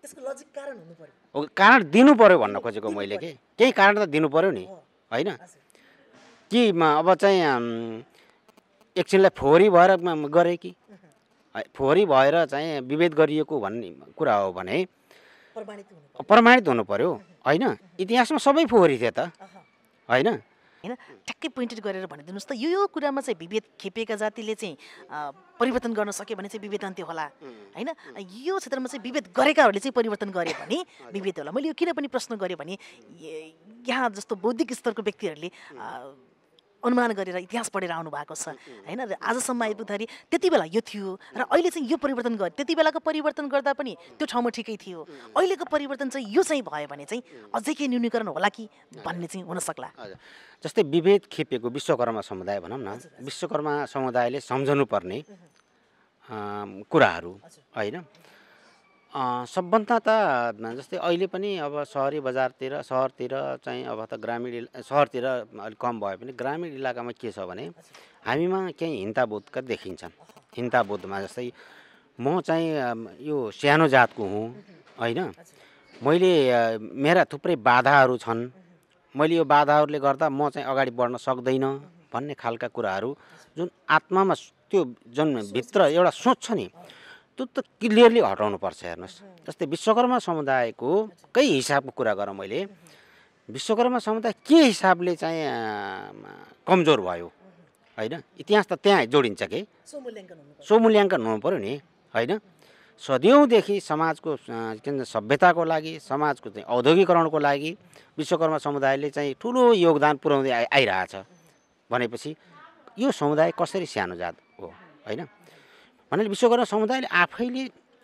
कारण दिनु पर्यो भन्न खोजेको मैले के केही कारण त दिनु पर्यो नि होइन। कि अब चाहिँ एकछिनलाई फोहोरी भएर गरे कि फोहोरी भएर चाहिँ विभेद गरिएको भन्ने कुरा हो भने प्रमाणित हुनु पर्यो होइन। इतिहासमा सबै फोहोरी थिए त होइन होइन। ठ्याक्कै पोइन्टेड गरेर भनिदिनुहोस् त यो यो कुरामा चाहिँ विभेद खेपेका जातिले चाहिँ परिवर्तन गर्न सक्यो भने चाहिँ विभेद अन्त्य होला होइन। यो क्षेत्रमा चाहिँ विभेद गरेकाहरूले चाहिँ परिवर्तन गरे भने विभेद होला। मैले यो किन पनि प्रश्न गरेँ भने यहाँ जस्तो बौद्धिक स्तरको व्यक्तिहरूले अनुमान गरेर इतिहास पढेर आउनु भएको छ होइन। र आजसम्म आइपुग्दाखेरि त्यति बेला यो थियो र अहिले चाहिँ यो परिवर्तन गर्यो, त्यति बेलाको परिवर्तन गर्दा पनि त्यो ठाउँमा ठिकै थियो, अहिलेको परिवर्तन चाहिँ यो चाहिँ भयो भने चाहिँ अझै केही न्यूनीकरण होला कि भन्ने चाहिँ हुन सक्ला। जस्तै विभेद खेपेको विश्वकर्मा समुदाय भनौँ न, विश्वकर्मा समुदायले सम्झनु पर्ने कुराहरू होइन। सबभन्दा त जस्तै अहिले पनि अब सहरी बजारतिर सहरतिर चाहिँ अब त ग्रामीण सहरतिर अलिक कम भए पनि ग्रामीण इलाकामा के छ भने हामीमा केही हिंताबोधका देखिन्छन्। हिंताबोधमा जस्तै म चाहिँ यो सानो जातको हुँ होइन, मैले मेरा थुप्रै बाधाहरू छन्, मैले यो बाधाहरूले गर्दा म चाहिँ अगाडि बढ्न सक्दैन भन्ने खालका कुराहरू जुन आत्मामा त्यो जुन भित्र एउटा सोच छ नि त्यो त क्लियरली हटाउनु पर्छ। हेर्नुहोस्, जस्तै विश्वकर्मा समुदायको कै हिसाबको कुरा गरेँ मैले, विश्वकर्मा समुदाय के हिसाबले चाहिँ कमजोर भयो होइन, इतिहास त त्यहाँ जोडिन्छ कि सो मूल्याङ्कन हुनु पऱ्यो नि होइन। सदियौँदेखि समाजको सभ्यताको लागि, समाजको चाहिँ औद्योगिकरणको लागि विश्वकर्मा समुदायले चाहिँ ठुलो योगदान पुर्याउँदै आइ आइरहेछ भनेपछि यो समुदाय कसरी सानो जात हो होइन। भनेर विश्वकर्मा समुदायले आफैले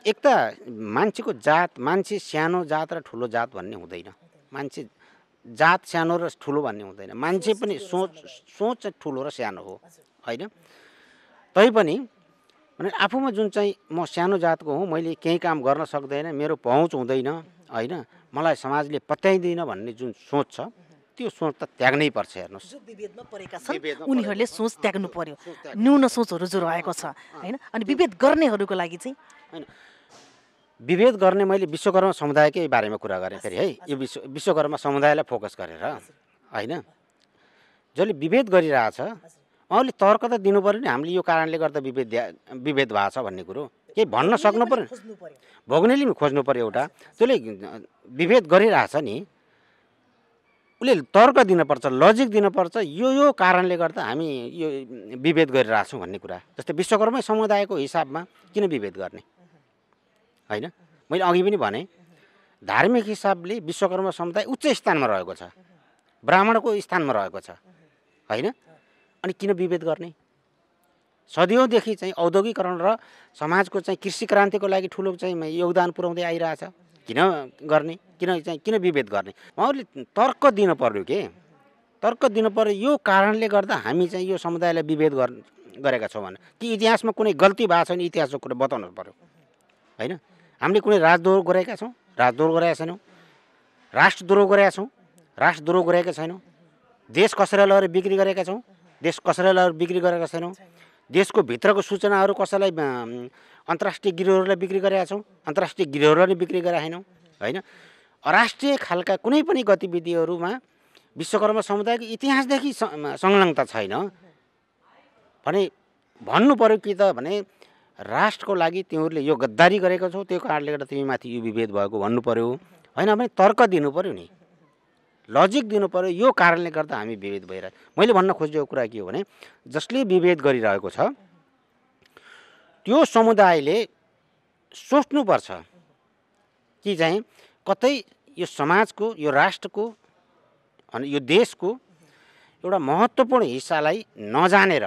एक त मान्छेको जात, मान्छे सानो जात र ठुलो जात भन्ने हुँदैन। मान्छे जात सानो र ठुलो भन्ने हुँदैन। मान्छे पनि सोच सोच ठुलो र सानो हो होइन। तैपनि भने आफूमा जुन चाहिँ म सानो जातको हुँ, मैले केही काम गर्न सक्दैन, मेरो पहुँच हुँदैन होइन, मलाई समाजले पत्याइदिन भन्ने जुन सोच छ त्यो सोच त त्याग्नै पर्छ। हेर्नुहोस्, जो विभेदमा परेका छन् उनीहरूले सोच त्याग्नु पर्यो, न्यून सोचहरू जो रहेको छ होइन। अनि विभेद गर्नेहरूको लागि चाहिँ होइन, विभेद गर्ने मैले विश्वकर्मा समुदायकै बारेमा कुरा गरेँ फेरि है। यो विश्व विश्वकर्मा समुदायलाई फोकस गरेर होइन, जसले विभेद गरिरहेछ उहाँले तर्क त दिनु पऱ्यो नि, हामीले यो कारणले गर्दा विभेद विभेद भएको छ भन्ने कुरो केही भन्न सक्नु पऱ्यो, भोग्नेले पनि खोज्नु पऱ्यो एउटा। जसले विभेद गरिरहेछ नि उसले तर्क दिनुपर्छ, लजिक दिनुपर्छ, यो यो कारणले गर्दा हामी यो विभेद गरिरहेछौँ भन्ने कुरा। जस्तै विश्वकर्मा समुदायको हिसाबमा किन विभेद गर्ने होइन। मैले अघि पनि भने धार्मिक हिसाबले विश्वकर्मा समुदाय उच्च स्थानमा रहेको छ, ब्राह्मणको स्थानमा रहेको छ होइन। अनि किन विभेद गर्ने? सदियौँदेखि चाहिँ औद्योगिकरण र समाजको चाहिँ कृषि क्रान्तिको लागि ठुलो चाहिँ योगदान पुर्याउँदै आइरहेछ, किन गर्ने? किन चाहिँ किन विभेद गर्ने? उहाँहरूले तर्क दिनु पर्यो के, तर्क दिनु पर्यो यो कारणले गर्दा हामी चाहिँ यो समुदायलाई विभेद गर गरेका छौँ भने। कि इतिहासमा कुनै गल्ती भएको छ भने इतिहासको कुरा बताउनु पर्यो होइन। हामीले कुनै राजद्रोह गरेका छौँ? राजद्रोह गरेका छैनौँ। राष्ट्रद्रोह गरेका छौँ? राष्ट्रद्रोह गरेका छैनौँ। देश कसैलाई लगेर बिक्री गरेका छौँ? देश कसैलाई लगेर बिक्री गरेका छैनौँ। देशको भित्रको सूचनाहरू कसैलाई अन्तर्राष्ट्रिय गिरोहहरूलाई बिक्री गरेका छौँ? अन्तर्राष्ट्रिय गिरोहहरूलाई बिक्री गरेका छैनौँ होइन। अराष्ट्रिय खालका कुनै पनि गतिविधिहरूमा विश्वकर्मा समुदायको इतिहासदेखि संलग्नता छैन भने भन्नु पर्यो कि त भने राष्ट्रको लागि तिमीहरूले यो गद्दारी गरेको छौ, त्यो कारणले गर्दा तिमीमाथि यो विभेद भएको भन्नु पर्यो होइन। भने तर्क दिनु पर्यो नि, लजिक दिनु पर्यो, यो कारणले गर्दा हामी विभेद भइरहेको। मैले भन्न खोजेको कुरा के हो भने जसले विभेद गरिरहेको छ त्यो समुदायले सोच्नुपर्छ कि चाहिँ कतै यो समाजको, यो राष्ट्रको अनि यो देशको एउटा महत्त्वपूर्ण हिस्सालाई नजानेर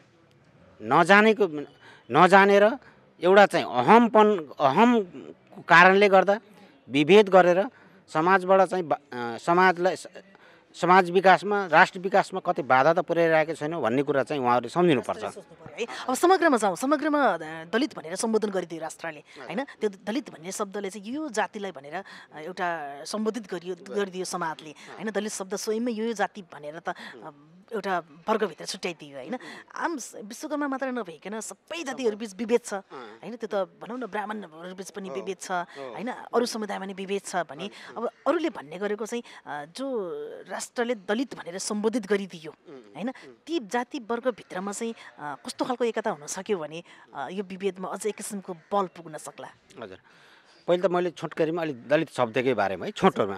नजानेको नजानेर एउटा चाहिँ अहमपन अहम कारणले गर्दा विभेद गरेर समाजबाट चाहिँ समाजलाई समाज विकासमा, राष्ट्र विकासमा कतै बाधा त पुर्याइरहेको छैनौँ भन्ने कुरा चाहिँ उहाँहरूले सम्झिनुपर्छ है। अब समग्रमा जाउँ, समग्रमा दलित भनेर सम्बोधन गरिदियो राष्ट्रले होइन। त्यो दलित भन्ने शब्दले चाहिँ यो जातिलाई भनेर एउटा सम्बोधित गरियो गरिदियो समाजले होइन। दलित शब्द स्वयंमै यो जाति भनेर त एउटा वर्गभित्र छुट्याइदियो होइन। आम विश्वकर्मा मात्र नभइकन सबै जातिहरूबिच विभेद छ होइन। त्यो त भनौँ न ब्राह्मणहरूबिच पनि विभेद छ होइन, अरू समुदायमा पनि विभेद छ भने अब अरूले भन्ने गरेको चाहिँ जो राष्ट्रले दलित भनेर सम्बोधित गरिदियो होइन, ती जाति वर्गभित्रमा चाहिँ कस्तो खालको एकता हुन सक्यो भने यो विभेदमा अझ एक किसिमको बल पुग्न सक्ला? हजुर, पहिले त मैले छोटकरीमा अलिक दलित शब्दकै बारेमा है छोटोमा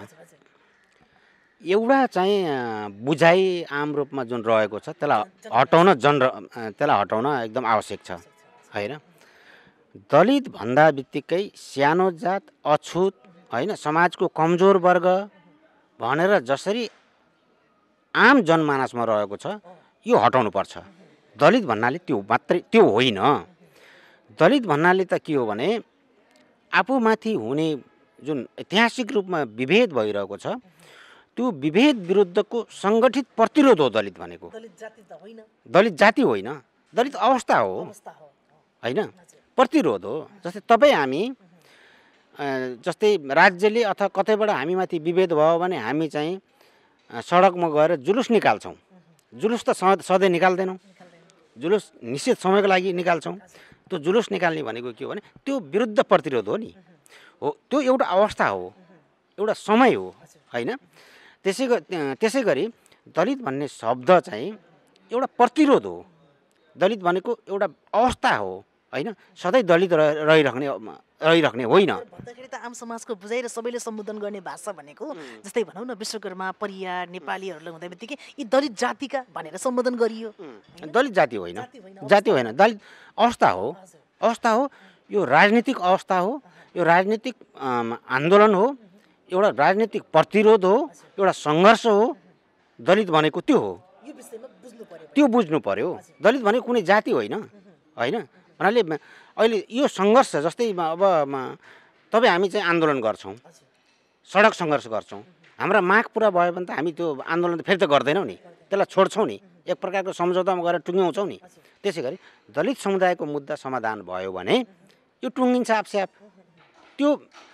एउटा चाहिँ बुझाइ आम रूपमा जुन रहेको छ त्यसलाई हटाउन जन त्यसलाई हटाउन एकदम आवश्यक छ होइन। दलित भन्दा बित्तिकै सानो जात, अछुत होइन, समाजको कमजोर वर्ग भनेर जसरी आम जनमानसमा रहेको छ यो हटाउनु पर्छ। दलित भन्नाले त्यो मात्रै त्यो होइन। दलित भन्नाले त के हो भने आफूमाथि हुने जुन ऐतिहासिक रूपमा विभेद भइरहेको छ त्यो विभेद विरुद्धको सङ्गठित प्रतिरोध हो दलित भनेको। दलित जाति त होइन, दलित जाति होइन, दलित अवस्था हो होइन, प्रतिरोध हो। जस्तै तपाईँ हामी जस्तै राज्यले अथवा कतैबाट हामीमाथि विभेद भयो भने हामी चाहिँ सडकमा गएर जुलुस निकाल्छौँ। जुलुस त सधैँ निकाल्दैनौँ, जुलुस निश्चित समयको लागि निकाल्छौँ। त्यो जुलुस निकाल्ने भनेको के हो भने त्यो विरुद्ध प्रतिरोध हो नि, हो त्यो एउटा अवस्था हो, एउटा समय हो होइन। त्यसै त्यसै गरी दलित भन्ने शब्द चाहिँ एउटा प्रतिरोध हो। दलित भनेको एउटा अवस्था हो होइन, सधैँ दलित रहिराख्ने रहिराख्ने होइन। भन्दाखेरि त आम समाजको बुझाइ र सबैले सम्बोधन गर्ने भाषा भनेको जस्तै भनौँ न विश्वकर्मा, परिया, नेपालीहरूले हुँदै बित्तिकै यी दलित जातिका भनेर सम्बोधन गरियो। दलित जाति होइन, जाति होइन, दलित अवस्था हो, अवस्था हो। यो राजनीतिक अवस्था हो, यो राजनीतिक आन्दोलन हो, एउटा राजनीतिक प्रतिरोध हो, एउटा सङ्घर्ष हो। दलित भनेको त्यो हो, त्यो बुझ्नु पर्यो। दलित भनेको कुनै जाति होइन होइन, हुनाले अहिले यो सङ्घर्ष जस्तै अब तपाईँ हामी चाहिँ आन्दोलन गर्छौँ, सडक सङ्घर्ष गर्छौँ, हाम्रा माग पुरा भयो भने त हामी त्यो आन्दोलन फेरि त गर्दैनौँ नि, त्यसलाई छोड्छौँ नि, एक प्रकारको सम्झौतामा गएर टुङ्ग्याउँछौँ नि। त्यसै गरी दलित समुदायको मुद्दा समाधान भयो भने यो टुङ्गिन्छ आफसे आफ। त्यो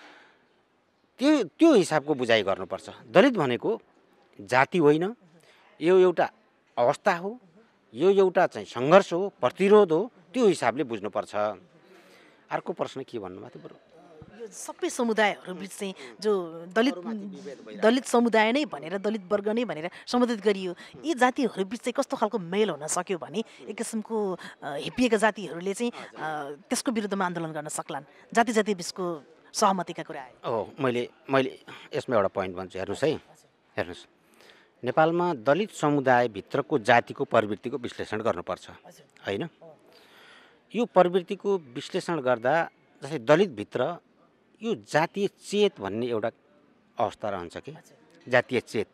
त्यो त्यो हिसाबको बुझाइ गर्नुपर्छ। दलित भनेको जाति होइन, यो एउटा अवस्था हो, यो एउटा चाहिँ सङ्घर्ष हो, प्रतिरोध हो, त्यो हिसाबले बुझ्नुपर्छ। अर्को प्रश्न के भन्नुभएको थियो बरु? यो सबै समुदायहरू बिच चाहिँ जो दलित दलित समुदाय नै भनेर दलित वर्ग नै भनेर सम्बोधित गरियो, यी जातिहरू बिच चाहिँ कस्तो खालको मेल हुन सक्यो भने एक किसिमको हिप्पिएका जातिहरूले चाहिँ त्यसको विरुद्धमा आन्दोलन गर्न सक्लान्, जाति जाति बिचको सहमतिका कुरा आयो। हो, मैले मैले यसमा एउटा पोइन्ट भन्छु, हेर्नुहोस् है, हेर्नुहोस्, नेपालमा दलित समुदायभित्रको जातिको प्रवृत्तिको विश्लेषण गर्नुपर्छ होइन। यो प्रवृत्तिको विश्लेषण गर्दा जस्तै दलितभित्र यो जातीय चेत भन्ने एउटा अवस्था रहन्छ कि जातीय चेत।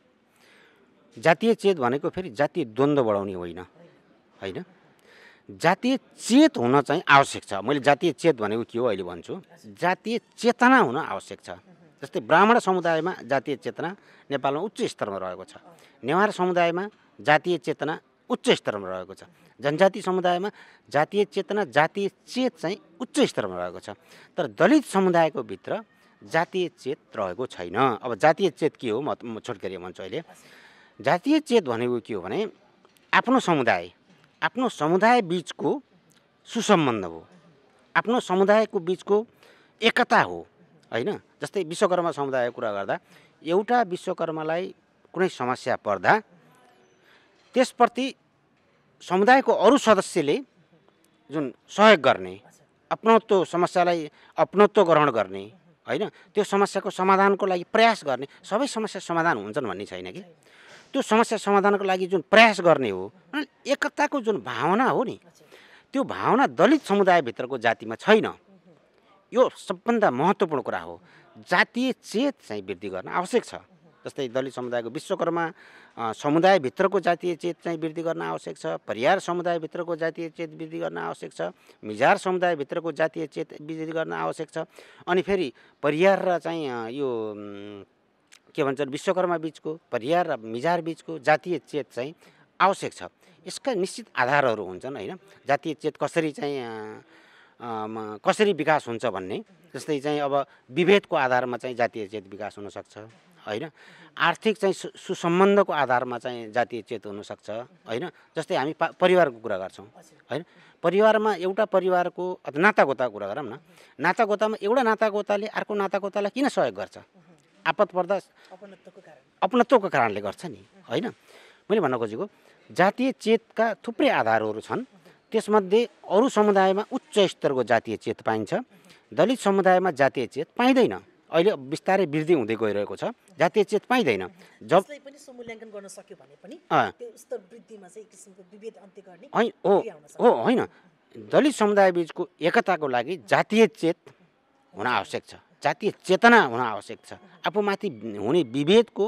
जातीय चेत भनेको फेरि जातीय द्वन्द्व बढाउने होइन होइन, जातीय चेत हुन चाहिँ आवश्यक छ। मैले जातीय चेत भनेको के हो अहिले भन्छु, जातीय चेतना हुन आवश्यक छ। जस्तै ब्राह्मण समुदायमा जातीय चेतना नेपालमा उच्च स्तरमा रहेको छ, नेवार समुदायमा जातीय चेतना उच्च स्तरमा रहेको छ, जनजाति समुदायमा जातीय चेतना जातीय चेत चाहिँ उच्च स्तरमा रहेको छ। तर दलित समुदायको भित्र जातीय चेत रहेको छैन। अब जातीय चेत के हो म छोटकरी भन्छु अहिले। जातीय चेत भनेको के हो भने आफ्नो समुदाय आफ्नो समुदाय बिचको सुसम्बन्ध हो, आफ्नो समुदायको बिचको एकता हो होइन। जस्तै विश्वकर्मा समुदायको कुरा गर्दा एउटा विश्वकर्मालाई कुनै समस्या पर्दा त्यसप्रति समुदायको अरू सदस्यले जुन सहयोग गर्ने, अपनत्व समस्यालाई अपनत्व ग्रहण गर्ने होइन, त्यो समस्याको समाधानको लागि प्रयास गर्ने, सबै समस्या समाधान हुन्छन् भन्ने छैन कि, त्यो समस्या समाधानको लागि जुन प्रयास गर्ने हो, एकताको जुन भावना हो नि, त्यो भावना दलित समुदायभित्रको जातिमा छैन। यो सबभन्दा महत्त्वपूर्ण कुरा हो। जातीय चेत चाहिँ वृद्धि गर्न आवश्यक छ। जस्तै दलित समुदायको विश्वकर्मा समुदायभित्रको जातीय चेत चाहिँ वृद्धि गर्न आवश्यक छ, परियार समुदायभित्रको जातीय चेत वृद्धि गर्न आवश्यक छ, मिजार समुदायभित्रको जातीय चेत वृद्धि गर्न आवश्यक छ। अनि फेरि परियार र चाहिँ यो के भन्छन् विश्वकर्मा बिचको, परियार र मिजार बिचको जातीय चेत चाहिँ आवश्यक छ। यसका निश्चित आधारहरू हुन्छन् होइन। जातीय चेत कसरी चाहिँ कसरी विकास हुन्छ भन्ने, जस्तै चाहिँ अब विभेदको आधारमा चाहिँ जातीय चेत विकास हुनसक्छ होइन, आर्थिक चाहिँ सुसम्बन्धको आधारमा चाहिँ जातीय चेत हुनसक्छ होइन। जस्तै हामी परिवारको कुरा गर्छौँ होइन, परिवारमा एउटा परिवारको नातागोताको कुरा गरौँ न, नातागोतामा एउटा नातागोताले अर्को नातागोतालाई किन सहयोग गर्छ? आपत पर्दा अपनत्वको कारणले गर्छ नि होइन। मैले भन्न खोजेको जातीय चेतका थुप्रै आधारहरू छन्। त्यसमध्ये अरू समुदायमा उच्च स्तरको जातीय चेत पाइन्छ, दलित समुदायमा जातीय चेत पाइँदैन। अहिले बिस्तारै वृद्धि हुँदै गइरहेको छ, जातीय चेत पाइँदैन। जब पनि समूल्याङ्कन गर्न सक्यो भने पनि अँ त्यो स्तर वृद्धिमा चाहिँ एक किसिमको विभेद अन्त्य गर्ने होइन हो हो होइन, दलित समुदाय बिचको एकताको लागि जातीय चेत हुन आवश्यक छ, जातीय चेतना हुन आवश्यक छ। आफूमाथि हुने विभेदको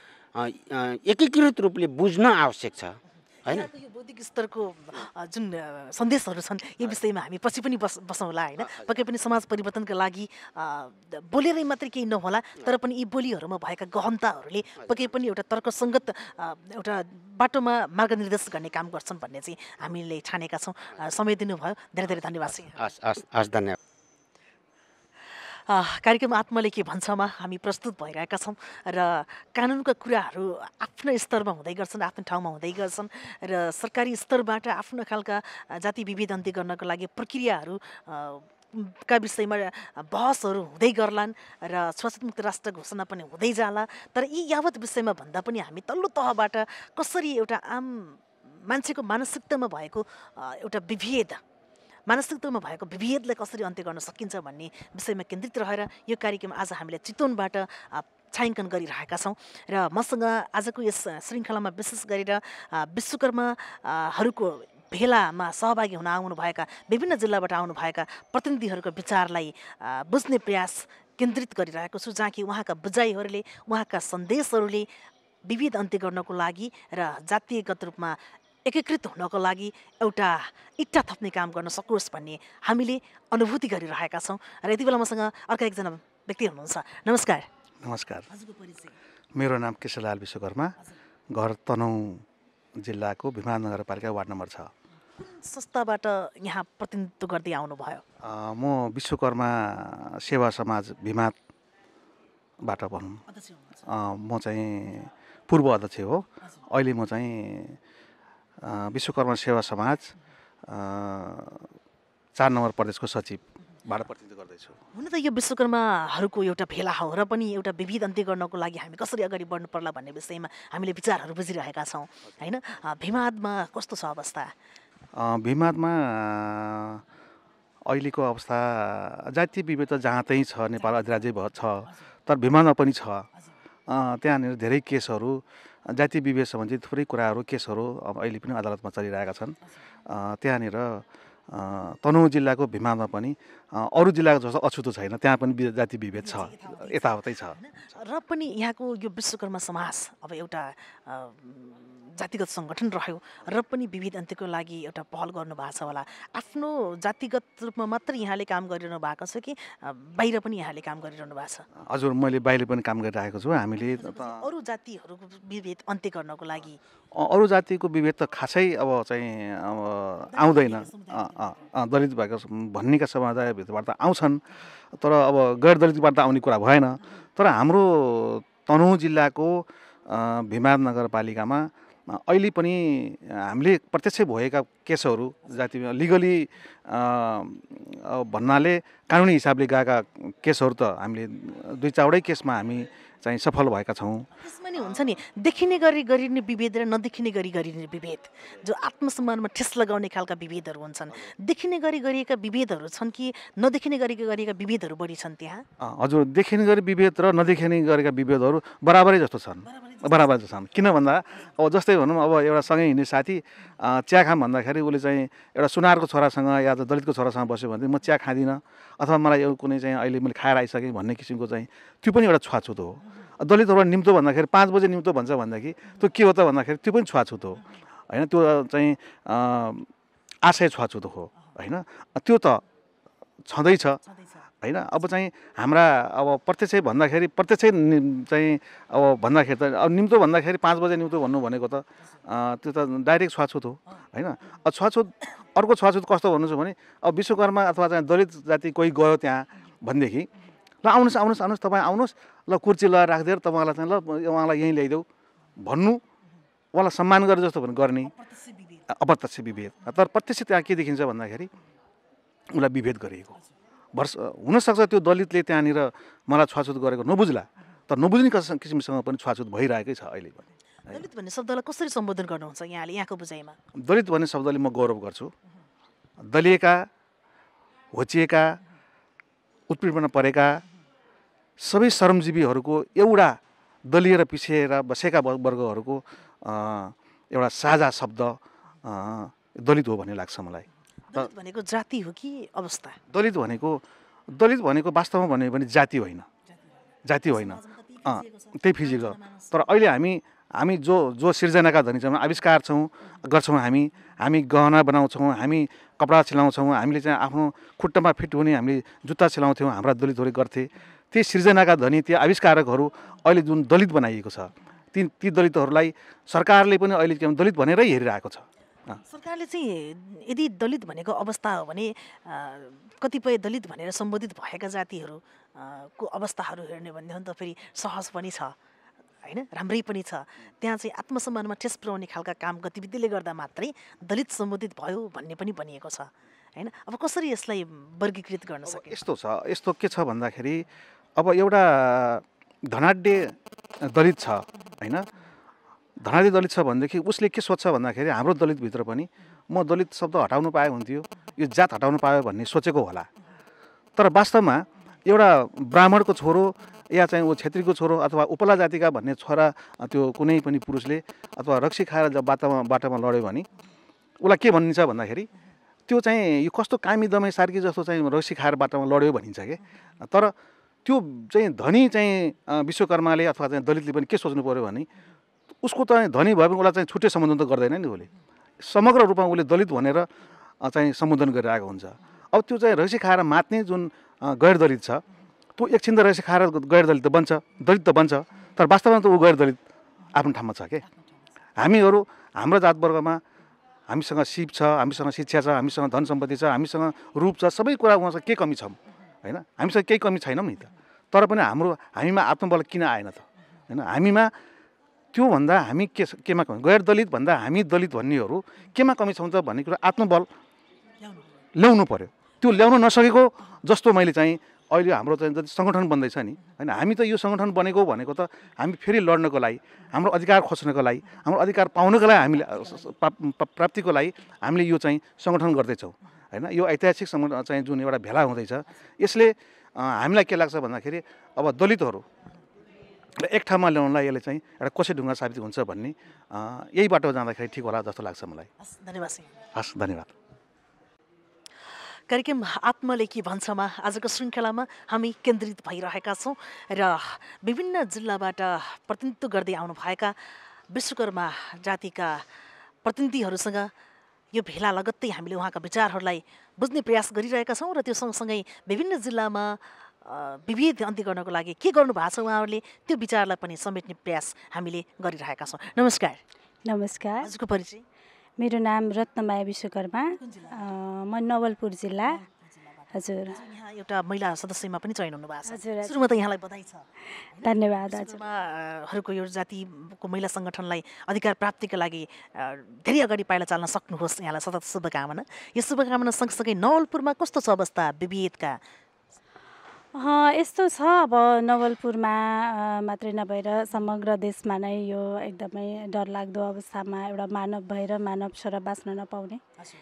एकीकृत रूपले बुझ्न आवश्यक छ होइन। यो बौद्धिक स्तरको जुन सन्देशहरू छन् यो विषयमा हामी पछि पनि बस बसौँला होइन। पक्कै पनि समाज परिवर्तनका लागि बोलेरै मात्रै केही नहोला, तर पनि यी बोलीहरूमा भएका गहनताहरूले पक्कै पनि एउटा तर्कसङ्गत एउटा बाटोमा मार्गनिर्देश गर्ने काम गर्छन् भन्ने चाहिँ हामीले ठानेका छौँ। समय दिनुभयो, धेरै धेरै धन्यवाद। हस् हस् हस् धन्यवाद। कार्यक्रम आत्माले के भन्छमा हामी प्रस्तुत भइरहेका छौँ र कानुनका कुराहरू आफ्नो स्तरमा हुँदै गर्छन्, आफ्नो ठाउँमा हुँदै गर्छन् र सरकारी स्तरबाट आफ्नो खालका जाति विभेद अन्त्य गर्नको लागि प्रक्रियाहरू का विषयमा बहसहरू हुँदै गर्लान् र छुवाछुत मुक्त राष्ट्र घोषणा पनि हुँदै जाला। तर यी यावत विषयमा भन्दा पनि हामी तल्लो तहबाट कसरी एउटा आम मान्छेको मानसिकतामा भएको एउटा विभेद मानसिकतामा भएको विभेदलाई कसरी अन्त्य गर्न सकिन्छ भन्ने विषयमा केन्द्रित रहेर यो कार्यक्रम आज हामीले चितवनबाट छायाङ्कन गरिरहेका छौँ। र मसँग आजको यस श्रृङ्खलामा विशेष गरेर विश्वकर्माहरूको भेलामा सहभागी हुन आउनुभएका विभिन्न जिल्लाबाट आउनुभएका प्रतिनिधिहरूको विचारलाई बुझ्ने प्रयास केन्द्रित गरिरहेको छु, जहाँ कि उहाँका बुझाइहरूले उहाँका सन्देशहरूले विभेद अन्त्य गर्नको लागि र जातीयगत रूपमा एकीकृत हुनको लागि एउटा इट्टा थप्ने काम गर्न सकोस् भन्ने हामीले अनुभूति गरिरहेका छौँ र यति बेला मसँग अर्का एकजना व्यक्ति हुनुहुन्छ। नमस्कार। नमस्कार, हजुरको परिचय? मेरो नाम केशरलाल विश्वकर्मा, घर तनहुँ जिल्लाको भिमाद नगरपालिका वार्ड नम्बर छ। कुन संस्थाबाट यहाँ प्रतिनिधित्व गर्दै आउनुभयो? अ, म विश्वकर्मा सेवा समाज भिमादबाट भनौँ। अ, म चाहिँ पूर्व अध्यक्ष हो। अहिले म चाहिँ अ, विश्वकर्मा सेवा समाज अ, चार नम्बर प्रदेशको सचिवबाट प्रतिनिधित्व गर्दैछु। हुन त यो विश्वकर्माहरूको एउटा भेला हो र पनि एउटा विविध अन्त्य गर्नको लागि हामी कसरी अगाडि बढ्नु पर्ला भन्ने विषयमा हामीले विचारहरू बुझिरहेका छौँ होइन। भिमादमा कस्तो छ अवस्था? अ, भिमादमा अहिलेको अवस्था जातीय विभेद त जहाँ तहीँ छ, नेपाल अधिराज्यभर छ, तर भिमादमा पनि छ। अ, त्यहाँनिर धेरै केसहरू जातीय विभेद सम्बन्धी थुप्रै कुराहरू केसहरू अब अहिले पनि अदालतमा चलिरहेका छन्। अ, त्यहाँनिर अ, तनहुँ जिल्लाको भिमादमा पनि अ, अरू जिल्लाको जस्तो अछुतो छैन, त्यहाँ पनि वि- जातीय विभेद छ, यथावतै छ। र पनि यहाँको यो विश्वकर्मा समाज अब एउटा अ, जातिगत सङ्गठन रह्यो र पनि विविध अन्त्यको लागि एउटा पहल गर्नुभएको छ होला। आफ्नो जातिगत रूपमा मात्रै यहाँले काम गरिरहनु भएको छ कि अ, बाहिर पनि यहाँले काम गरिरहनु भएको छ? हजुर, मैले बाहिर पनि काम गरिरहेको छु। हामीले त- अरू जातिहरूको विभेद अन्त्य गर्नको लागि अ- अरू जातिको विभेद त खासै अब चाहिँ अब आउँदैन। अ, अ, अ, दलित भएको भन्नेका समुदायभित्रबाट त आउँछन्, तर अब गैर दलितबाट त आउने कुरा भएन। तर हाम्रो तनहुँ जिल्लाको अ, भिमाद नगरपालिकामा अ, अहिले पनि हामीले प्रत्यक्ष भएका केसहरू जाति लिगली भन्नाले कानुनी हिसाबले गएका केसहरू त हामीले दुई चारवटै केसमा हामी चाहिँ सफल भएका छौँ। त्यसमा नि हुन्छ नि देखिने गरी गरिने विभेद र नदेखिने गरी गरिने विभेद, जो आत्मसम्मानमा ठेस लगाउने खालका विभेदहरू हुन्छन्। देखिने गरी गरिएका विभेदहरू छन् कि नदेखिने गरी गरिएका विभेदहरू बढी छन् त्यहाँ? अ, हजुर, देखिने गरी विभेद र नदेखिने गरेका विभेदहरू बराबरै जस्तो छन्, बराबर जस्तो छन्। किन भन्दा अब जस्तै भनौँ, अब एउटा सँगै हिँड्ने साथी अ, चिया खाम भन्दाखेरि उसले चाहिँ एउटा सुनारको छोरासँग या त दलितको छोरासँग बस्यो भने म चिया खाँदिनँ, अथवा मलाई यो कुनै चाहिँ अहिले मैले खाएर आइसकेँ भन्ने किसिमको चाहिँ त्यो पनि एउटा छुवाछुत हो। दलितहरूबाट निम्तो भन्दाखेरि पाँच बजे निम्तो भन्छ भन्दाखेरि त्यो के हो त भन्दाखेरि त्यो पनि छुवाछुत हो होइन। त्यो चाहिँ अ, आशय छुवाछुत हो होइन। त्यो त छँदैछ होइन। अब चाहिँ हाम्रा अब प्रत्यक्ष भन्दाखेरि प्रत्यक्ष नि- चाहिँ अब भन्दाखेरि त अब निम्तो भन्दाखेरि पाँच बजे निम्तो भन्नु भनेको त अ, त्यो त डाइरेक्ट छुवाछुत हो होइन। अब छुवाछुत अर्को छुवाछुत कस्तो भन्नु छ भने, अब विश्वकर्मा अथवा चाहिँ दलित जाति कोही गयो त्यहाँ भनेदेखि ल आउनुहोस् आउनुहोस् आउनुहोस् तपाईँ आउनुहोस्, ल कुर्ची लगाएर राखिदिएर तपाईँलाई चाहिँ ल उहाँलाई यहीँ ल्याइदेऊ भन्नु, उहाँलाई सम्मान गरे जस्तो भने गर्ने अप्रत्यक्ष विभेद। तर प्रत्यक्ष त्यहाँ के देखिन्छ भन्दाखेरि उसलाई विभेद गरिएको वर्ष हुनसक्छ त्यो दलितले त्यहाँनिर मलाई छुवाछुत गरेको नबुझ्ला, तर नबुझ्ने कस- किसिमसँग पनि छुवाछुत भइरहेकै छ अहिले पनि। दलित भन्ने शब्दलाई कसरी सम्बोधन गर्नुहुन्छ यहाँले यहाँको बुझाइमा? दलित भन्ने शब्दले म गौरव गर्छु। दलिएका, होचिएका, उत्पीडनमा परेका सबै श्रमजीवीहरूको एउटा दलिएर पिछिएर बसेका व- वर्गहरूको अ, एउटा साझा शब्द अ, दलित हो भन्ने लाग्छ मलाई। दलित भनेको जाति हो कि अवस्था? दलित भनेको दलित भनेको वास्तवमा भन्यो भने जाति होइन, जाति होइन, अँ त्यही फिजिकल। तर अहिले हामी हामी जो जो सिर्जनाका धनी छौँ, आविष्कार छौँ गर्छौँ, हामी हामी गहना बनाउँछौँ, हामी कपडा सिलाउँछौँ, हामीले चाहिँ आफ्नो खुट्टामा फिट हुने हामीले जुत्ता सिलाउँथ्यौँ, हाम्रा दलितहरूले गर्थे। ती सिर्जनाका धनी ती आविष्कारकहरू अहिले जुन दलित बनाइएको छ, ती ती दलितहरूलाई सरकारले पनि अहिले के भन्छ, दलित भनेरै हेरिरहेको छ। सरकारले चाहिँ यदि दलित भनेको अवस्था हो भने अ, कतिपय दलित भनेर सम्बोधित भएका जातिहरू अ, को अवस्थाहरू हेर्ने भने त फेरि सहज पनि छ होइन, राम्रै पनि छ। त्यहाँ चाहिँ आत्मसम्मानमा ठेस पुर्याउने खालका काम गतिविधिले गर्दा मात्रै दलित सम्बोधित भयो भन्ने पनि भनिएको छ होइन। अब कसरी यसलाई वर्गीकृत गर्न सकिन्छ? यस्तो छ, यस्तो के छ भन्दाखेरि अब एउटा धनाढ्य दलित छ होइन। धनाढ्य दलित छ भनेदेखि उसले के सोच्छ भन्दाखेरि हाम्रो दलितभित्र पनि म दलित शब्द हटाउनु पाए हुन्थ्यो, यो जात हटाउनु पायो भन्ने सोचेको होला। तर वास्तवमा एउटा ब्राह्मणको छोरो या चाहिँ ऊ छेत्रीको छोरो अथवा उपला जातिका भन्ने छोरा त्यो कुनै पनि पुरुषले अथवा रक्सी खाएर जब बाटोमा बाटोमा लड्यो भने उसलाई के भनिन्छ भन्दाखेरि त्यो चाहिँ यो कस्तो कामी दमाई सार्की जस्तो चाहिँ रक्सी खाएर बाटोमा लड्यो भनिन्छ कि। तर त्यो चाहिँ धनी चाहिँ अ, विश्वकर्माले अथवा चाहिँ दलितले पनि के सोच्नु पऱ्यो भने उसको त धनी भए पनि उसलाई चाहिँ छुट्टै सम्बोधन त गर्दैन नि उसले। समग्र रूपमा उसले दलित भनेर चाहिँ सम्बोधन गरिरहेको हुन्छ। अब त्यो चाहिँ रैसी खाएर मात्ने जुन गैर दलित छ त्यो एकछिन त रैसी खाएर गैर दलित त बन्छ, दलित त बन्छ, तर वास्तवमा त ऊ गैर दलित आफ्नो ठाउँमा छ के। हामीहरू हाम्रो जातवर्गमा हामीसँग सिप छ, हामीसँग शिक्षा छ, हामीसँग धन सम्पत्ति छ, हामीसँग रूप छ, सबै कुरा उहाँसँग के कमी छौँ होइन, हामीसँग केही कमी छैनौँ नि त। तर पनि हाम्रो हामीमा आत्मबल किन आएन त होइन। हामीमा त्योभन्दा हामी के केमा कमी, गैर दलित भन्दा हामी दलित भन्नेहरू केमा कमी छौँ त भन्ने कुरा आत्मबल ल्याउनु पर्यो। त्यो ल्याउन नसकेको जस्तो मैले चाहिँ अहिले हाम्रो चाहिँ जति सङ्गठन बन्दैछ नि होइन, हामी त यो सङ्गठन बनेको भनेको त हामी फेरि लड्नको लागि, हाम्रो अधिकार खोज्नको लागि, हाम्रो अधिकार पाउनको लागि, हामीले प्राप्तिको लागि हामीले यो चाहिँ सङ्गठन गर्दैछौँ होइन। यो ऐतिहासिक सङ्गठन चाहिँ जुन एउटा भेला हुँदैछ यसले हामीलाई के लाग्छ भन्दाखेरि अब दलितहरू एक ठाउँमा ल्याउनलाई यसले चाहिँ एउटा कसै ढुङ्गा साबित हुन्छ भन्ने यही बाटो जाँदाखेरि ठिक होला जस्तो लाग्छ मलाई। धन्यवाद। हस्, धन्यवाद। कार्यक्रम आत्मले के भन्छमा आजको श्रृङ्खलामा हामी केन्द्रित भइरहेका छौँ र विभिन्न जिल्लाबाट प्रतिनिधित्व गर्दै आउनुभएका विश्वकर्मा जातिका प्रतिनिधिहरूसँग यो भेला लगत्तै हामीले उहाँका विचारहरूलाई बुझ्ने प्रयास गरिरहेका छौँ र त्यो सँगसँगै विभिन्न जिल्लामा विभेद अन्त्य गर्नको लागि के गर्नु भएको छ उहाँहरूले त्यो विचारलाई पनि समेट्ने प्रयास हामीले गरिरहेका छौँ। नमस्कार। नमस्कार। हजुरको परिचय? मेरो नाम रत्नमाया विश्वकर्मा, म नवलपुर जिल्ला। हजुर। यहाँ एउटा महिला सदस्यमा पनि चयन हुनु भएको छ। हजुर। सुरुमा त यहाँलाई बधाई छ। धन्यवाद। हजुर। हरूको यो जातिको महिला सङ्गठनलाई अधिकार प्राप्तिका लागि धेरै अगाडि पाइला चाल्न सक्नुहोस्, यहाँलाई सतत शुभकामना। यो शुभकामना सँगसँगै नवलपुरमा कस्तो छ अवस्था विभेदका? यस्तो छ, अब नवलपुरमा मात्रै नभएर समग्र देशमा नै यो एकदमै डरलाग्दो अवस्थामा एउटा मानव भएर मानव छोरा बाँच्न नपाउने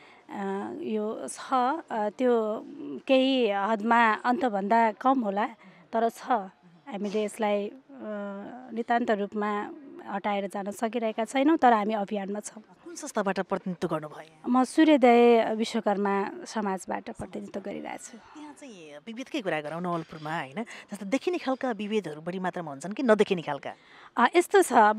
यो छ। त्यो केही हदमा अन्तभन्दा कम होला, तर छ। हामीले यसलाई नितान्त रूपमा हटाएर जान सकिरहेका छैनौँ, तर हामी अभियानमा छौँ। कुन संस्थाबाट प्रतिनिधित्व गर्नुभयो? म सूर्योदय विश्वकर्मा समाजबाट प्रतिनिधित्व गरिरहेको छु। यहाँ चाहिँ विभेदकै कुरा गरौँ नवलपुरमा होइन, जस्तो देखिने खालका विभेदहरू बढी मात्रामा हुन्छन् कि नदेखिने खालका? यस्तो छ, अब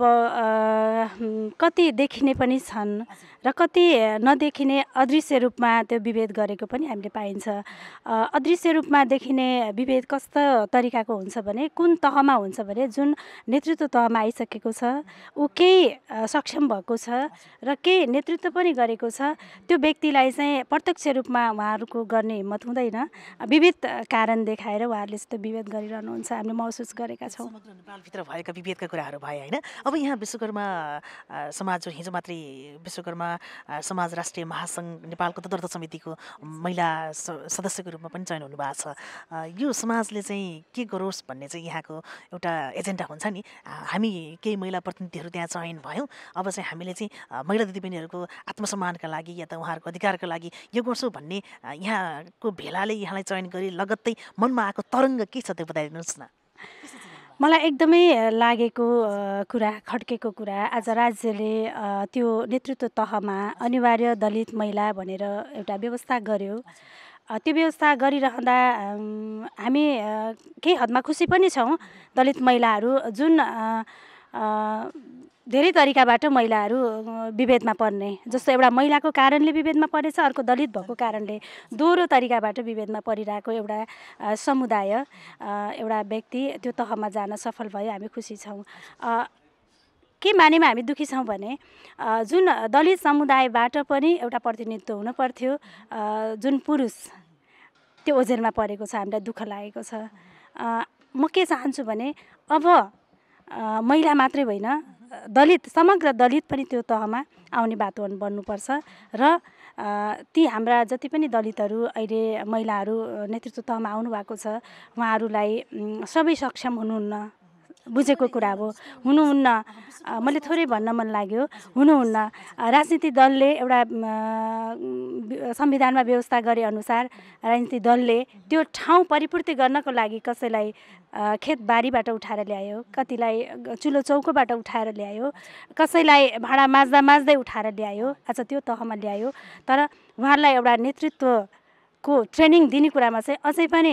कति देखिने पनि छन् र कति नदेखिने अदृश्य रूपमा त्यो विभेद गरेको पनि हामीले पाइन्छ। अदृश्य रूपमा देखिने विभेद कस्तो तरिकाको हुन्छ भने कुन तहमा हुन्छ भने जुन नेतृत्व तहमा आइसकेको छ, ऊ केही सक्षम भएको छ र केही नेतृत्व पनि गरेको छ, त्यो व्यक्तिलाई चाहिँ प्रत्यक्ष रूपमा उहाँहरूको गर्ने हिम्मत हुँदैन। विविध कारण देखाएर उहाँहरूले यस्तो विभेद गरिरहनुहुन्छ, हामीले महसुस गरेका छौँ। समग्र नेपालभित्र भएका विभेदका कुराहरू भए होइन। अब यहाँ विश्वकर्मा समाज जो हिजो मात्रै विश्वकर्मा समाज राष्ट्रिय महासङ्घ नेपालको तदर्थ समितिको महिला सदस्यको रूपमा पनि चयन हुनु भएको छ। यो समाजले चाहिँ के गरोस् भन्ने चाहिँ यहाँको एउटा एजेन्डा हुन्छ नि। हामी केही महिला प्रतिनिधिहरू त्यहाँ चयन भयौँ, अब चाहिँ हामीले चाहिँ महिला दिदीबहिनीहरूको आत्मसम्मानका लागि या त उहाँहरूको अधिकारका लागि यो गर्छौँ भन्ने यहाँको भेलाले यहाँलाई चयन गरी लगत्तै मनमा आएको तरङ्ग के छ त्यो बताइदिनुहोस् न। मलाई एकदमै लागेको कुरा, खड्केको कुरा, आज राज्यले त्यो नेतृत्व तहमा अनिवार्य दलित महिला भनेर एउटा व्यवस्था गर्यो। त्यो व्यवस्था गरिरहँदा हामी केही हदमा खुसी पनि छौँ। दलित महिलाहरू जुन धेरै तरिकाबाट महिलाहरू विभेदमा पर्ने, जस्तो एउटा महिलाको कारणले विभेदमा परेछ, अर्को दलित भएको कारणले दोहोरो तरिकाबाट विभेदमा परिरहेको एउटा समुदाय, एउटा व्यक्ति त्यो तहमा जान सफल भयो, हामी खुसी छौँ। के मानेमा हामी दुःखी छौँ भने जुन दलित समुदायबाट पनि एउटा प्रतिनिधित्व हुन पर्थ्यो, जुन पुरुष त्यो ओझेलमा परेको छ, हामीलाई दुःख लागेको छ। म के चाहन्छु भने अब महिला मात्रै होइन, दलित समग्र दलित पनि त्यो तहमा आउने वातावरण बन्नुपर्छ र ती हाम्रा जति पनि दलितहरू अहिले महिलाहरू नेतृत्व तहमा आउनु भएको छ, उहाँहरूलाई सबै सक्षम हुनुहुन्न, बुझेको कुरा हो, हुनुहुन्न। मैले थोरै भन्न मन लाग्यो, हुनुहुन्न। राजनीतिक दलले एउटा संविधानमा व्यवस्था गरे अनुसार राजनीतिक दलले त्यो ठाउँ परिपूर्ति गर्नको लागि कसैलाई खेतबारीबाट उठाएर ल्यायो, कतिलाई चुलो चौकोबाट उठाएर ल्यायो, कसैलाई भाँडा माझ्दा माझ्दै उठाएर ल्यायो, आज त्यो तहमा ल्यायो। तर उहाँहरूलाई एउटा नेतृत्वको ट्रेनिङ दिने कुरामा चाहिँ अझै पनि त्यो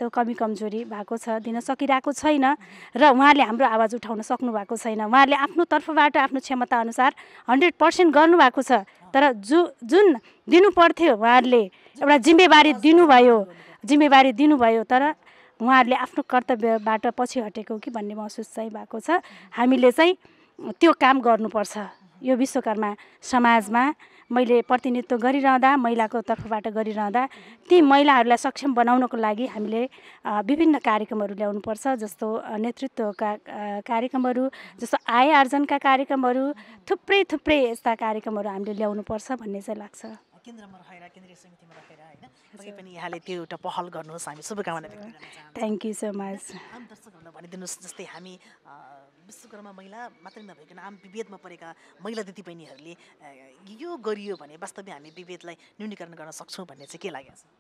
यस्तो कमी कमजोरी भएको छ, दिन सकिरहेको छैन र उहाँहरूले हाम्रो आवाज उठाउन सक्नु भएको छैन। उहाँहरूले आफ्नो तर्फबाट आफ्नो क्षमता अनुसार हन्ड्रेड पर्सेन्ट गर्नुभएको छ, तर जु जुन दिनुपर्थ्यो उहाँहरूले एउटा जिम्मेवारी दिनुभयो जिम्मेवारी दिनुभयो तर उहाँहरूले आफ्नो कर्तव्यबाट पछि हटेको कि भन्ने महसुस चाहिँ भएको छ। हामीले चाहिँ त्यो काम गर्नुपर्छ। यो विश्वकर्मा समाजमा मैले प्रतिनिधित्व गरिरहँदा, महिलाको तर्फबाट गरिरहँदा ती महिलाहरूलाई सक्षम बनाउनको लागि हामीले विभिन्न कार्यक्रमहरू ल्याउनुपर्छ, जस्तो नेतृत्वका कार्यक्रमहरू, जस्तो आय आर्जनका कार्यक्रमहरू, थुप्रै थुप्रै यस्ता कार्यक्रमहरू हामीले ल्याउनुपर्छ भन्ने चाहिँ लाग्छ। केन्द्रमा रहेर केन्द्रीय समितिमा रहेर होइन पक्कै पनि यहाँले त्यो एउटा पहल गर्नुहोस्, हामी शुभकामना व्यक्त गर्न चाहन्छौँ। Thank you so much. आम दर्शकहरूलाई भनिदिनुहोस्, जस्तै हामी विश्वकर्मा महिला मात्रै नभइकन आम विभेदमा परेका महिला दिदीबहिनीहरूले यो गरियो भने वास्तवमै हामी विभेदलाई न्यूनीकरण गर्न सक्छौँ भन्ने चाहिँ के लागेको छ?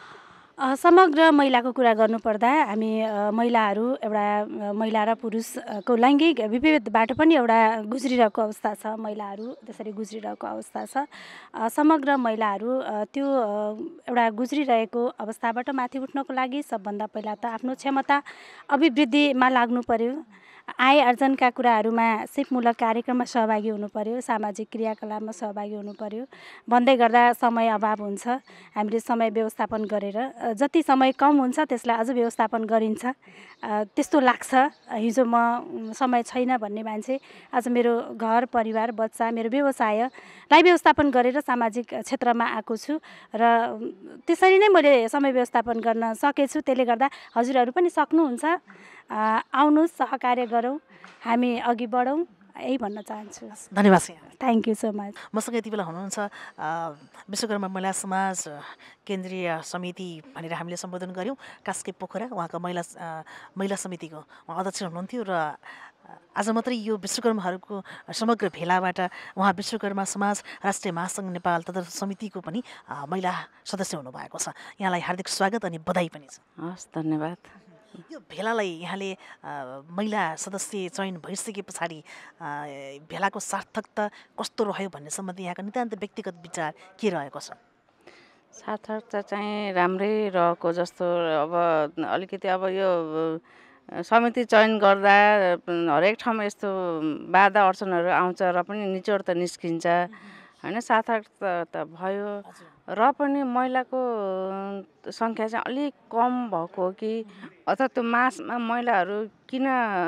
समग्र महिलाको कुरा गर्नुपर्दा हामी महिलाहरू एउटा महिला र पुरुषको लैङ्गिक विभेदबाट पनि एउटा गुज्रिरहेको अवस्था छ। महिलाहरू त्यसरी गुज्रिरहेको अवस्था छ। समग्र महिलाहरू त्यो एउटा गुज्रिरहेको अवस्थाबाट माथि उठ्नको लागि सबभन्दा पहिला त आफ्नो क्षमता अभिवृद्धिमा लाग्नु पर्यो। आय आर्जनका कुराहरूमा सिपमूलक कार्यक्रममा सहभागी हुनु पर्यो, सामाजिक क्रियाकलापमा सहभागी हुनु पर्यो। भन्दै गर्दा समय अभाव हुन्छ, हामीले समय व्यवस्थापन गरेर जति समय कम हुन्छ त्यसलाई अझ व्यवस्थापन गरिन्छ त्यस्तो लाग्छ। हिजो म समय छैन भन्ने मान्छे आज मेरो घर परिवार बच्चा मेरो व्यवसायलाई व्यवस्थापन गरेर सामाजिक क्षेत्रमा आएको छु र त्यसरी नै मैले समय व्यवस्थापन गर्न सकेछु। त्यसले गर्दा हजुरहरू पनि सक्नुहुन्छ, आउनुहोस्, सहकार्य गरौँ, हामी अघि बढौँ, यही भन्न चाहन्छु। धन्यवाद। Thank you so much. मसँग यति बेला हुनुहुन्छ विश्वकर्मा महिला समाज केन्द्रीय समिति भनेर हामीले सम्बोधन गऱ्यौँ कास्के पोखरा, उहाँको महिला महिला समितिको उहाँ अध्यक्ष हुनुहुन्थ्यो र आज मात्रै यो विश्वकर्माहरूको समग्र भेलाबाट उहाँ विश्वकर्मा समाज राष्ट्रिय महासङ्घ नेपाल तथा समितिको पनि महिला सदस्य हुनुभएको छ। यहाँलाई हार्दिक स्वागत अनि बधाई पनि छ। हस्, धन्यवाद। यो भेलालाई यहाँले महिला सदस्य चयन भइसके पछाडि भेलाको सार्थकता कस्तो रह्यो भन्ने सम्बन्धी यहाँको नितान्त व्यक्तिगत विचार के रहेको छ? सार्थकता चाहिँ राम्रै रहेको जस्तो। अब अलिकति अब यो समिति चयन गर्दा हरेक ठाउँमा यस्तो बाधा अडचनहरू आउँछ र पनि निचोड त निस्किन्छ होइन। सार्थकता त भयो र पनि महिलाको सङ्ख्या चाहिँ अलिक कम भएको हो कि अथवा त्यो मासमा महिलाहरू किन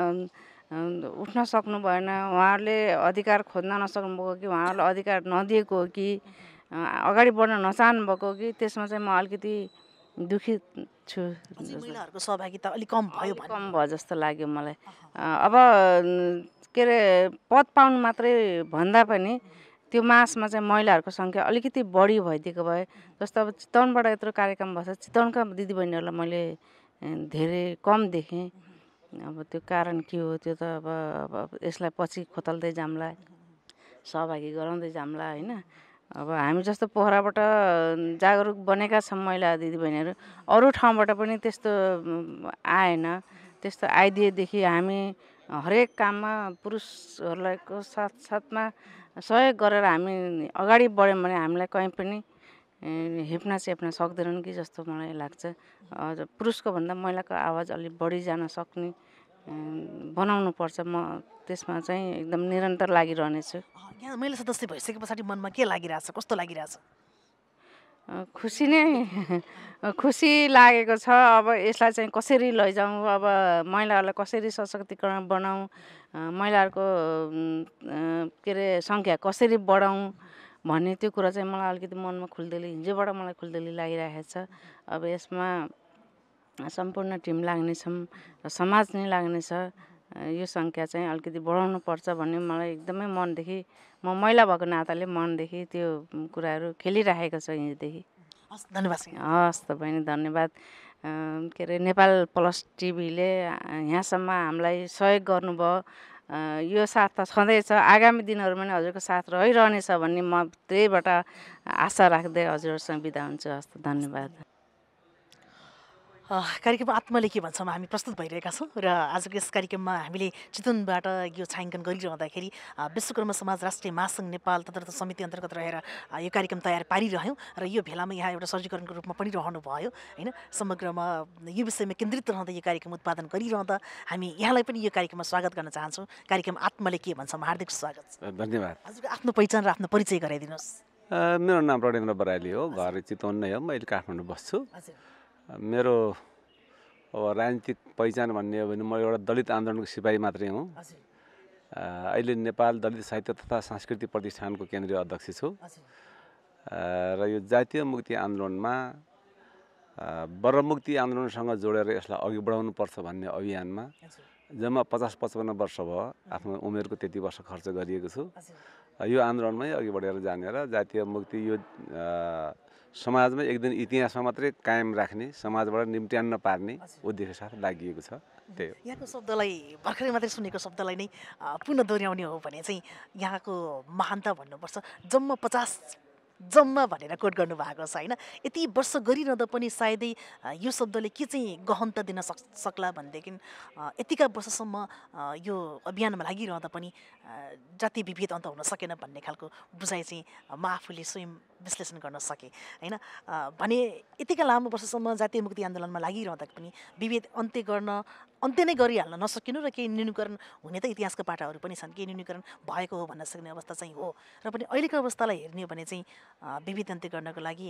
उठ्न सक्नु भएन, उहाँहरूले अधिकार खोज्न नसक्नु भएको कि उहाँहरूलाई अधिकार नदिएको हो कि अगाडि बढ्न नचाहनु भएको हो कि त्यसमा चाहिँ म अलिकति दुखित छु। महिलाहरूको सहभागिता अलिक कम भयो कम भयो जस्तो लाग्यो मलाई। अब के अरे पद पाउनु मात्रै भन्दा पनि त्यो मासमा चाहिँ महिलाहरूको सङ्ख्या अलिकति बढी भइदिएको भए, जस्तो अब चितवनबाट यत्रो कार्यक्रम भएछ, चितवनका दिदीबहिनीहरूलाई मैले धेरै कम देखेँ। अब त्यो कारण के हो त्यो त अब अब यसलाई पछि खोतल्दै जाम्ला, सहभागी गराउँदै जाम्ला होइन। अब हामी जस्तो पोखराबाट जागरुक बनेका छौँ महिला दिदीबहिनीहरू, अरू ठाउँबाट पनि त्यस्तो आएन। त्यस्तो आइदिएदेखि हामी हरेक काममा पुरुषहरूलाई को साथ साथमा सहयोग गरेर हामी अगाडि बढ्यौँ भने हामीलाई कहीँ पनि हेप्न चेप्न सक्दैनन् कि जस्तो मलाई लाग्छ। पुरुषको भन्दा महिलाको आवाज अलिक बढी जान सक्ने बनाउनुपर्छ। म त्यसमा चाहिँ एकदम निरन्तर लागिरहनेछु। यहाँ महिला सदस्य भइसके पछाडि मनमा के लागिरहेछ, कस्तो लागिरहेछ? खुसी नै खुसी लागेको छ। अब यसलाई चाहिँ कसरी लैजाउँ, अब महिलाहरूलाई कसरी सशक्तिकरण बनाऊँ, महिलाहरूको के अरे सङ्ख्या कसरी बढाउँ भन्ने त्यो कुरा चाहिँ मलाई अलिकति मनमा खुल्देली, हिजोबाट मलाई खुल्देली लागिरहेको छ। अब यसमा सम्पूर्ण टिम लाग्नेछौँ र समाज नै लाग्नेछ। यो सङ्ख्या चाहिँ अलिकति बढाउनु पर्छ भन्ने मलाई एकदमै मनदेखि, म महिला भएको नाताले मनदेखि त्यो कुराहरू खेलिरहेको छ हिजोदेखि। हस्, धन्यवाद। हस् त बहिनी, धन्यवाद। के अरे नेपाल प्लस टिभीले यहाँसम्म हामीलाई सहयोग गर्नुभयो। यो साथ त छँदैछ, आगामी दिनहरूमा पनि हजुरको साथ रहिरहनेछ भन्ने म त्यहीबाट आशा राख्दै हजुरहरूसँग बिदा हुन्छु। हस् त, धन्यवाद। कार्यक्रम आत्माले के भन्छौँ हामी प्रस्तुत भइरहेका छौँ र आजको यस कार्यक्रममा हामीले चितवनबाट यो छायाङ्कन गरिरहँदाखेरि विश्वकर्मा समाज राष्ट्रिय महासङ्घ नेपाल तदर्थ समिति अन्तर्गत रहेर यो कार्यक्रम तयार पारिरह्यौँ र यो भेलामा यहाँ एउटा सर्जीकरणको रूपमा पनि रहनु भयो होइन। समग्रमा यो विषयमा केन्द्रित रहँदा यो कार्यक्रम उत्पादन गरिरहँदा हामी यहाँलाई पनि यो कार्यक्रममा स्वागत गर्न चाहन्छौँ। कार्यक्रम आत्माले के भन्छौँ हार्दिक स्वागत छ। धन्यवाद। हजुरको आफ्नो पहिचान र आफ्नो परिचय गराइदिनुहोस्। मेरो नाम रणेन्द्र बराइली हो, घर चितवन नै हो, मैले काठमाडौँ बस्छु। मेरो अब राजनीतिक पहिचान भन्ने हो भने म एउटा दलित आन्दोलनको सिपाही मात्रै हुँ। अहिले नेपाल दलित साहित्य तथा सांस्कृतिक प्रतिष्ठानको केन्द्रीय अध्यक्ष छु र यो जातीय मुक्ति आन्दोलनमा बर्ममुक्ति आन्दोलनसँग जोडेर यसलाई अघि बढाउनुपर्छ भन्ने अभियानमा जम्मा पचास पचपन्न वर्ष भयो आफ्नो उमेरको त्यति वर्ष खर्च गरिएको छु। यो आन्दोलनमै अघि बढेर जाने र जातीय मुक्ति यो समाजमा एक दिन इतिहासमा मात्रै कायम राख्ने, समाजबाट निम्त्यान्न पार्ने उद्देश्य साथ लागि छ। त्यही हो। यहाँको शब्दलाई भर्खरै मात्रै सुनेको शब्दलाई नै पुनः दोहोऱ्याउने हो भने चाहिँ यहाँको महानता भन्नुपर्छ। जम्मा पचास जम्मा भनेर कोट गर्नुभएको छ होइन। यति वर्ष गरिरहँदा पनि सायदै यो शब्दले के चाहिँ गहनता दिन सक् सक्ला भनेदेखि यतिका वर्षसम्म यो अभियानमा लागिरहँदा पनि जातीय विभेद अन्त हुन सकेन भन्ने खालको बुझाइ चाहिँ म आफूले स्वयं विश्लेषण गर्न सकेँ होइन। भने यतिका लामो वर्षसम्म जातीय मुक्ति आन्दोलनमा लागिरहँदा पनि विभेद अन्त्य गर्न अन्त्य नै गरिहाल्न नसकिनु र केही न्यूनीकरण हुने त इतिहासका पाटाहरू पनि छन्, केही न्यूनीकरण भएको हो भन्न सक्ने अवस्था चाहिँ हो। र पनि अहिलेको अवस्थालाई हेर्ने हो भने चाहिँ विभेद अन्त्य गर्नको लागि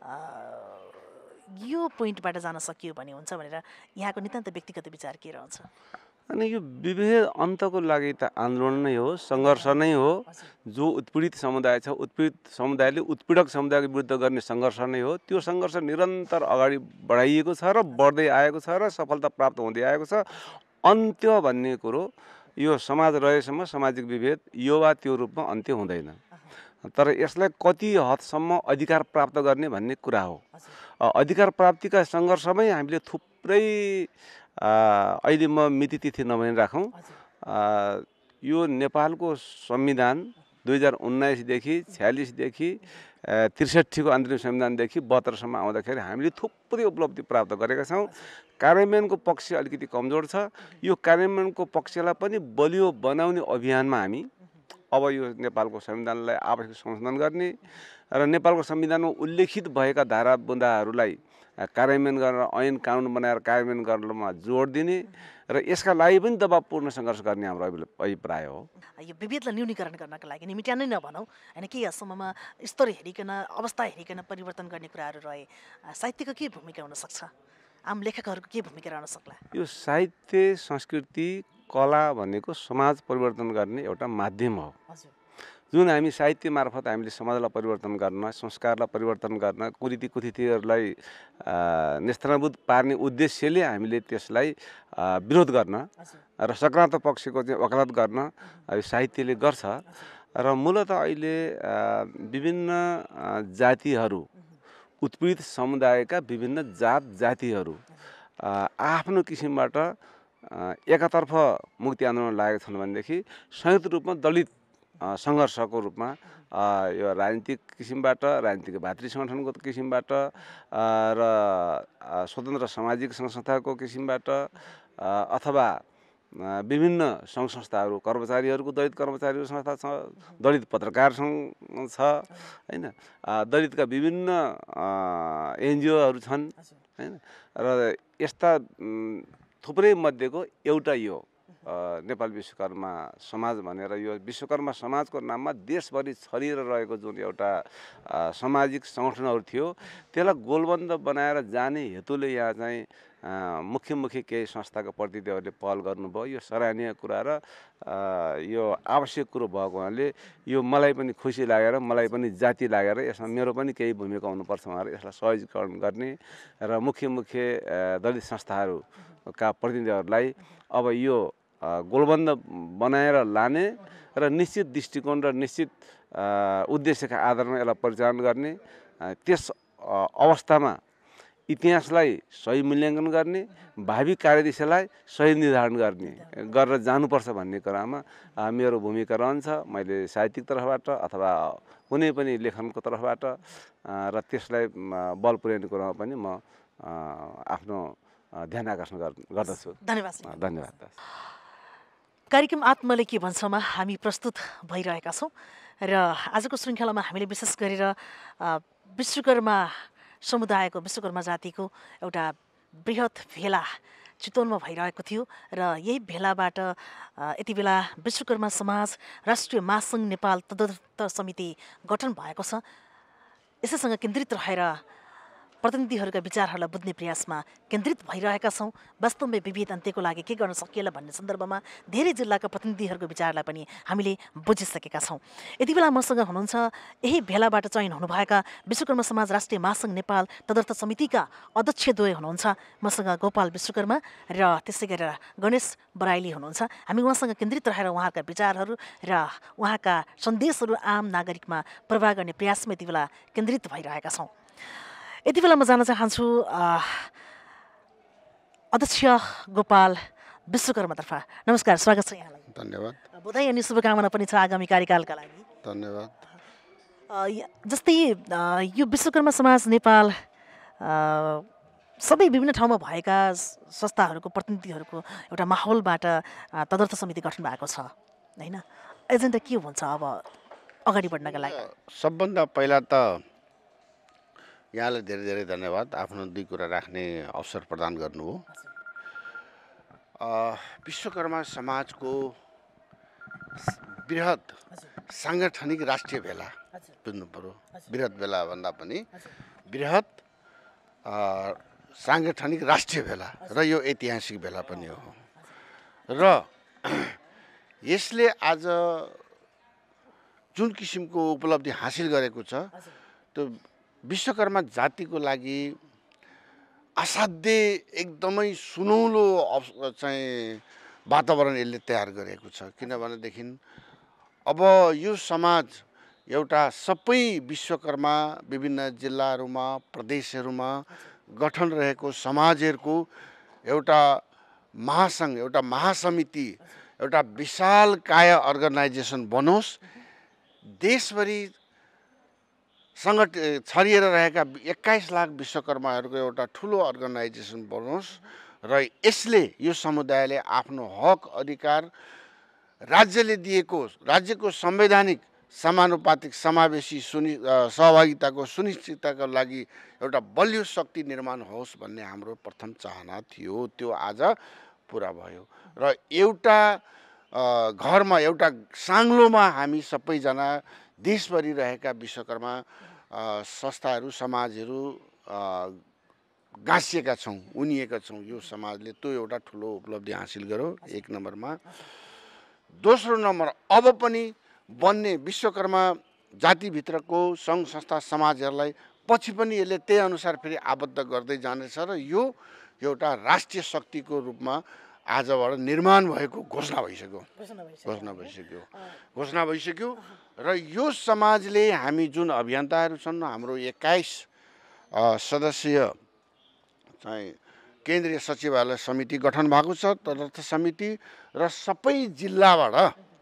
यो पोइन्टबाट जान सकियो भने हुन्छ भनेर यहाँको नितान्त व्यक्तिगत विचार के रहन्छ? अनि यो विभेद अन्तको लागि त आन्दोलन नै हो, सङ्घर्ष नै हो। जो उत्पीडित समुदाय छ, उत्पीडित समुदायले उत्पीडक समुदायको विरुद्ध गर्ने सङ्घर्ष नै हो। त्यो सङ्घर्ष निरन्तर अगाडि बढाइएको छ र बढ्दै आएको छ र सफलता प्राप्त हुँदै आएको छ। अन्त्य भन्ने कुरो यो समाज रहेसम्म सामाजिक विभेद यो वा त्यो रूपमा अन्त्य हुँदैन। तर यसलाई कति हदसम्म अधिकार प्राप्त गर्ने भन्ने कुरा हो। अधिकार प्राप्तिका सङ्घर्षमै हामीले थुप्रै अहिले म मिति तिथि नभनी राखौँ, यो नेपालको संविधान दुई हजार उन्नाइसदेखि छ्यालिसदेखि त्रिसठीको अन्तरिम संविधानदेखि बहत्तरसम्म आउँदाखेरि हामीले थुप्रै उपलब्धि प्राप्त गरेका छौँ। कार्यान्वयनको पक्ष अलिकति कमजोर छ। यो कार्यान्वयनको पक्षलाई पनि बलियो बनाउने अभियानमा हामी अब यो नेपालको संविधानलाई आवश्यक संशोधन गर्ने र नेपालको संविधानमा उल्लेखित भएका धारा बुँदाहरूलाई कार्यान्वयन गरेर ऐन कानुन बनाएर कार्यान्वयन गर्नमा जोड दिने र यसका लागि पनि दबावपूर्ण सङ्घर्ष गर्ने हाम्रो अभिप्राय हो। यो विभेदलाई न्यूनीकरण गर्नका लागि निमिट्यानै नभनौँ होइन, केही हदसम्ममा स्तर हेरिकन अवस्था हेरिकन परिवर्तन गर्ने कुराहरू रहे साहित्यको के भूमिका हुनसक्छ? आम लेखकहरूको के भूमिका रहन सक्ला? यो साहित्य संस्कृति कला भनेको समाज परिवर्तन गर्ने एउटा माध्यम हो। जुन हामी साहित्य मार्फत हामीले समाजलाई परिवर्तन गर्न, संस्कारलाई परिवर्तन गर्न, कुरीति कुथितिहरूलाई नेस्तनाबुद पार्ने उद्देश्यले हामीले त्यसलाई विरोध गर्न र सकारात्मक पक्षको चाहिँ वकालत गर्न यो साहित्यले गर्छ। र मूलतः अहिले विभिन्न जातिहरू, उत्पीडित समुदायका विभिन्न जात जातिहरू आफ्नो किसिमबाट एकातर्फ मुक्ति आन्दोलन लागेका छन् भनेदेखि संयुक्त रूपमा दलित सङ्घर्षको रूपमा यो राजनीतिक किसिमबाट, राजनीतिक भातृ सङ्गठनको किसिमबाट र स्वतन्त्र सामाजिक सङ्घ संस्थाको किसिमबाट अथवा विभिन्न सङ्घ संस्थाहरू, कर्मचारीहरूको दलित कर्मचारीहरू संस्था छ, दलित पत्रकार सङ्घ छ होइन, दलितका विभिन्न एनजिओहरू छन् होइन। र यस्ता थुप्रै मध्येको एउटा यो नेपाल विश्वकर्मा समाज भनेर यो विश्वकर्मा समाजको नाममा देशभरि छरिएर रहेको जुन एउटा सामाजिक सङ्गठनहरू थियो त्यसलाई गोलबन्द बनाएर जाने हेतुले यहाँ चाहिँ मुख्य मुख्य केही संस्थाका प्रतिनिधिहरूले पहल गर्नुभयो। यो सराहनीय कुरा र यो आवश्यक कुरो भएको हुनाले यो मलाई पनि खुसी लागेर, मलाई पनि जाति लागेर यसमा मेरो पनि केही भूमिका हुनुपर्छ भनेर यसलाई सहजीकरण गर्ने र मुख्य मुख्य दलित संस्थाहरूका प्रतिनिधिहरूलाई अब यो गोलबन्द बनाएर लाने र निश्चित दृष्टिकोण र निश्चित उद्देश्यका आधारमा यसलाई परिचालन गर्ने, त्यस अवस्थामा इतिहासलाई सही मूल्याङ्कन गर्ने, भावी कार्यदिशालाई सही निर्धारण गर्ने गरेर जानुपर्छ भन्ने कुरामा मेरो भूमिका रहन्छ। मैले साहित्यिक तर्फबाट अथवा कुनै पनि लेखनको तर्फबाट र त्यसलाई बल पुर्याउने कुरामा पनि म आफ्नो ध्यान आकर्षण गर्दछु। धन्यवाद। धन्यवाद। कार्यक्रम आत्माले के भन्छमा हामी प्रस्तुत भइरहेका छौँ र आजको श्रृङ्खलामा हामीले विशेष गरेर विश्वकर्मा समुदायको विश्वकर्मा जातिको एउटा बृहत भेला चितवनमा भइरहेको थियो र यही भेलाबाट यति बेला विश्वकर्मा समाज राष्ट्रिय महासङ्घ नेपाल तदर्थ समिति गठन भएको छ। यसैसँग केन्द्रित रहेर प्रतिनिधिहरूका विचारहरूलाई बुझ्ने प्रयासमा केन्द्रित भइरहेका छौँ। वास्तवमै विभेद अन्त्यको लागि के गर्न सकिएला भन्ने सन्दर्भमा धेरै जिल्लाका प्रतिनिधिहरूको विचारलाई पनि हामीले बुझिसकेका छौँ। यति बेला मसँग हुनुहुन्छ यही भेलाबाट चयन हुनुभएका विश्वकर्मा समाज राष्ट्रिय महासङ्घ नेपाल तदर्थ समितिका अध्यक्षद्वय हुनुहुन्छ मसँग गोपाल विश्वकर्मा र त्यसै गरेर गणेश बराइली हुनुहुन्छ। हामी उहाँसँग केन्द्रित रहेर उहाँका विचारहरू र उहाँका सन्देशहरू आम नागरिकमा प्रवाह गर्ने प्रयासमा यति बेला केन्द्रित भइरहेका छौँ। यति बेला म जान चाहन्छु अध्यक्ष गोपाल विश्वकर्मातर्फ। नमस्कार, स्वागत छ यहाँलाई। धन्यवाद। बधाई अनि शुभकामना पनि छ आगामी कार्यकालका लागि। धन्यवाद। जस्तै यो विश्वकर्मा समाज नेपाल सबै विभिन्न ठाउँमा भएका संस्थाहरूको प्रतिनिधिहरूको एउटा माहौलबाट तदर्थ समिति गठन भएको छ होइन? एजेन्डा के हुन्छ अब अगाडि बढ्नका लागि? सबभन्दा पहिला त यहाँलाई धेरै धेरै धन्यवाद आफ्नो दुई कुरा राख्ने अवसर प्रदान गर्नुभयो। विश्वकर्मा समाजको बृहत साङ्गठनिक राष्ट्रिय भेला बुझ्नु पर्यो। बृहत भेला भन्दा पनि बृहत साङ्गठनिक राष्ट्रिय भेला र यो ऐतिहासिक भेला पनि हो र यसले आज जुन किसिमको उपलब्धि हासिल गरेको छ त्यो विश्वकर्मा जातिको लागि असाध्य एकदमै सुनौलो चाहिँ वातावरण यसले तयार गरेको छ। किनभनेदेखि अब यो समाज एउटा सबै विश्वकर्मा विभिन्न जिल्लाहरूमा प्रदेशहरूमा गठन रहेको समाजहरूको एउटा महासङ्घ, एउटा महासमिति, एउटा विशालकाय अर्गनाइजेसन बनोस्, देशभरि सङ्गठ छरिएर रहेका एक्काइस लाख विश्वकर्माहरूको एउटा ठुलो अर्गनाइजेसन बनोस् र यसले यो समुदायले आफ्नो हक अधिकार राज्यले दिएको राज्यको संवैधानिक समानुपातिक समावेशी सुनि सहभागिताको सुनिश्चितताको लागि एउटा बलियो शक्ति निर्माण होस् भन्ने हाम्रो प्रथम चाहना थियो। त्यो आज पुरा भयो र एउटा घरमा एउटा साङ्लोमा हामी सबैजना देशभरि रहेका विश्वकर्मा संस्थाहरू समाजहरू गाँसिएका छौँ, उनिएका छौँ। यो समाजले त्यो एउटा ठुलो उपलब्धि हासिल गर्यो एक नम्बरमा। दोस्रो नम्बर अब पनि बन्ने विश्वकर्मा जातिभित्रको सङ्घ संस्था समाजहरूलाई पछि पनि यसले त्यही अनुसार फेरि आबद्ध गर्दै जानेछ र यो एउटा राष्ट्रिय शक्तिको रूपमा आजबाट निर्माण भएको घोषणा भइसक्यो घोषणा भइसक्यो घोषणा भइसक्यो र यो समाजले हामी जुन अभियन्ताहरू छन् हाम्रो एक्काइस सदस्यीय चाहिँ केन्द्रीय सचिवालय समिति गठन भएको छ तदर्थ समिति र सबै जिल्लाबाट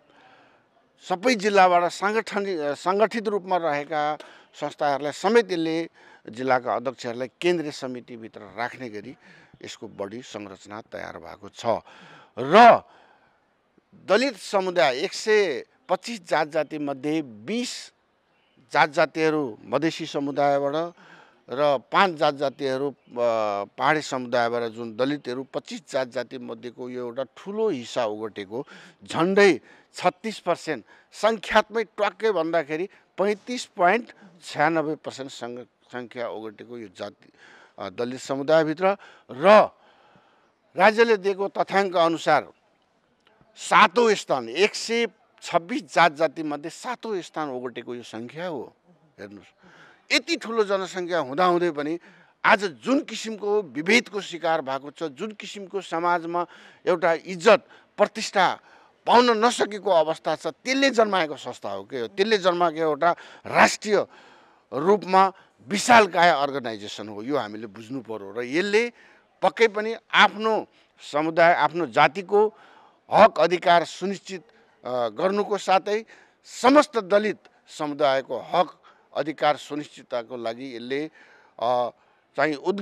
सबै जिल्लाबाट सङ्गठनिक सङ्गठित रूपमा रहेका संस्थाहरूलाई समेत यसले जिल्लाका अध्यक्षहरूलाई केन्द्रीय समितिभित्र राख्ने गरी यसको बढी संरचना तयार भएको छ र दलित समुदाय एक सय पच्चिस जात जातिमध्ये बिस जात जातिहरू मधेसी समुदायबाट र पाँच जात जातिहरू पहाडी समुदायबाट जुन दलितहरू पच्चिस जात जातिमध्येको यो एउटा ठुलो हिस्सा ओगटेको झन्डै छत्तिस पर्सेन्ट सङ्ख्यात्मक ट्वाक्कै भन्दाखेरि पैँतिस पोइन्ट छ्यानब्बे पर्सेन्ट सङ्ख्या ओगटेको यो जाति दलित समुदायभित्र र राज्यले दिएको तथ्याङ्क अनुसार सातौँ स्थान एक सय छब्बिस जात जातिमध्ये सातौँ स्थान ओगटेको यो सङ्ख्या हो। हेर्नुहोस् यति ठुलो जनसङ्ख्या हुँदाहुँदै पनि आज जुन किसिमको विभेदको शिकार भएको छ, जुन किसिमको समाजमा एउटा इज्जत प्रतिष्ठा पाउन नसकेको अवस्था छ, त्यसले जन्माएको संस्था हो के त्यसले जन्माएको एउटा राष्ट्रिय रूपमा विशालकाय अर्गनाइजेसन हो। यो हामीले बुझ्नु पर्यो र यसले पक्कै पनि आफ्नो समुदाय आफ्नो जातिको हक अधिकार सुनिश्चित गर्नुको साथै समस्त दलित समुदायको हक अधिकार सुनिश्चितताको लागि यसले चाहिँ उद्गम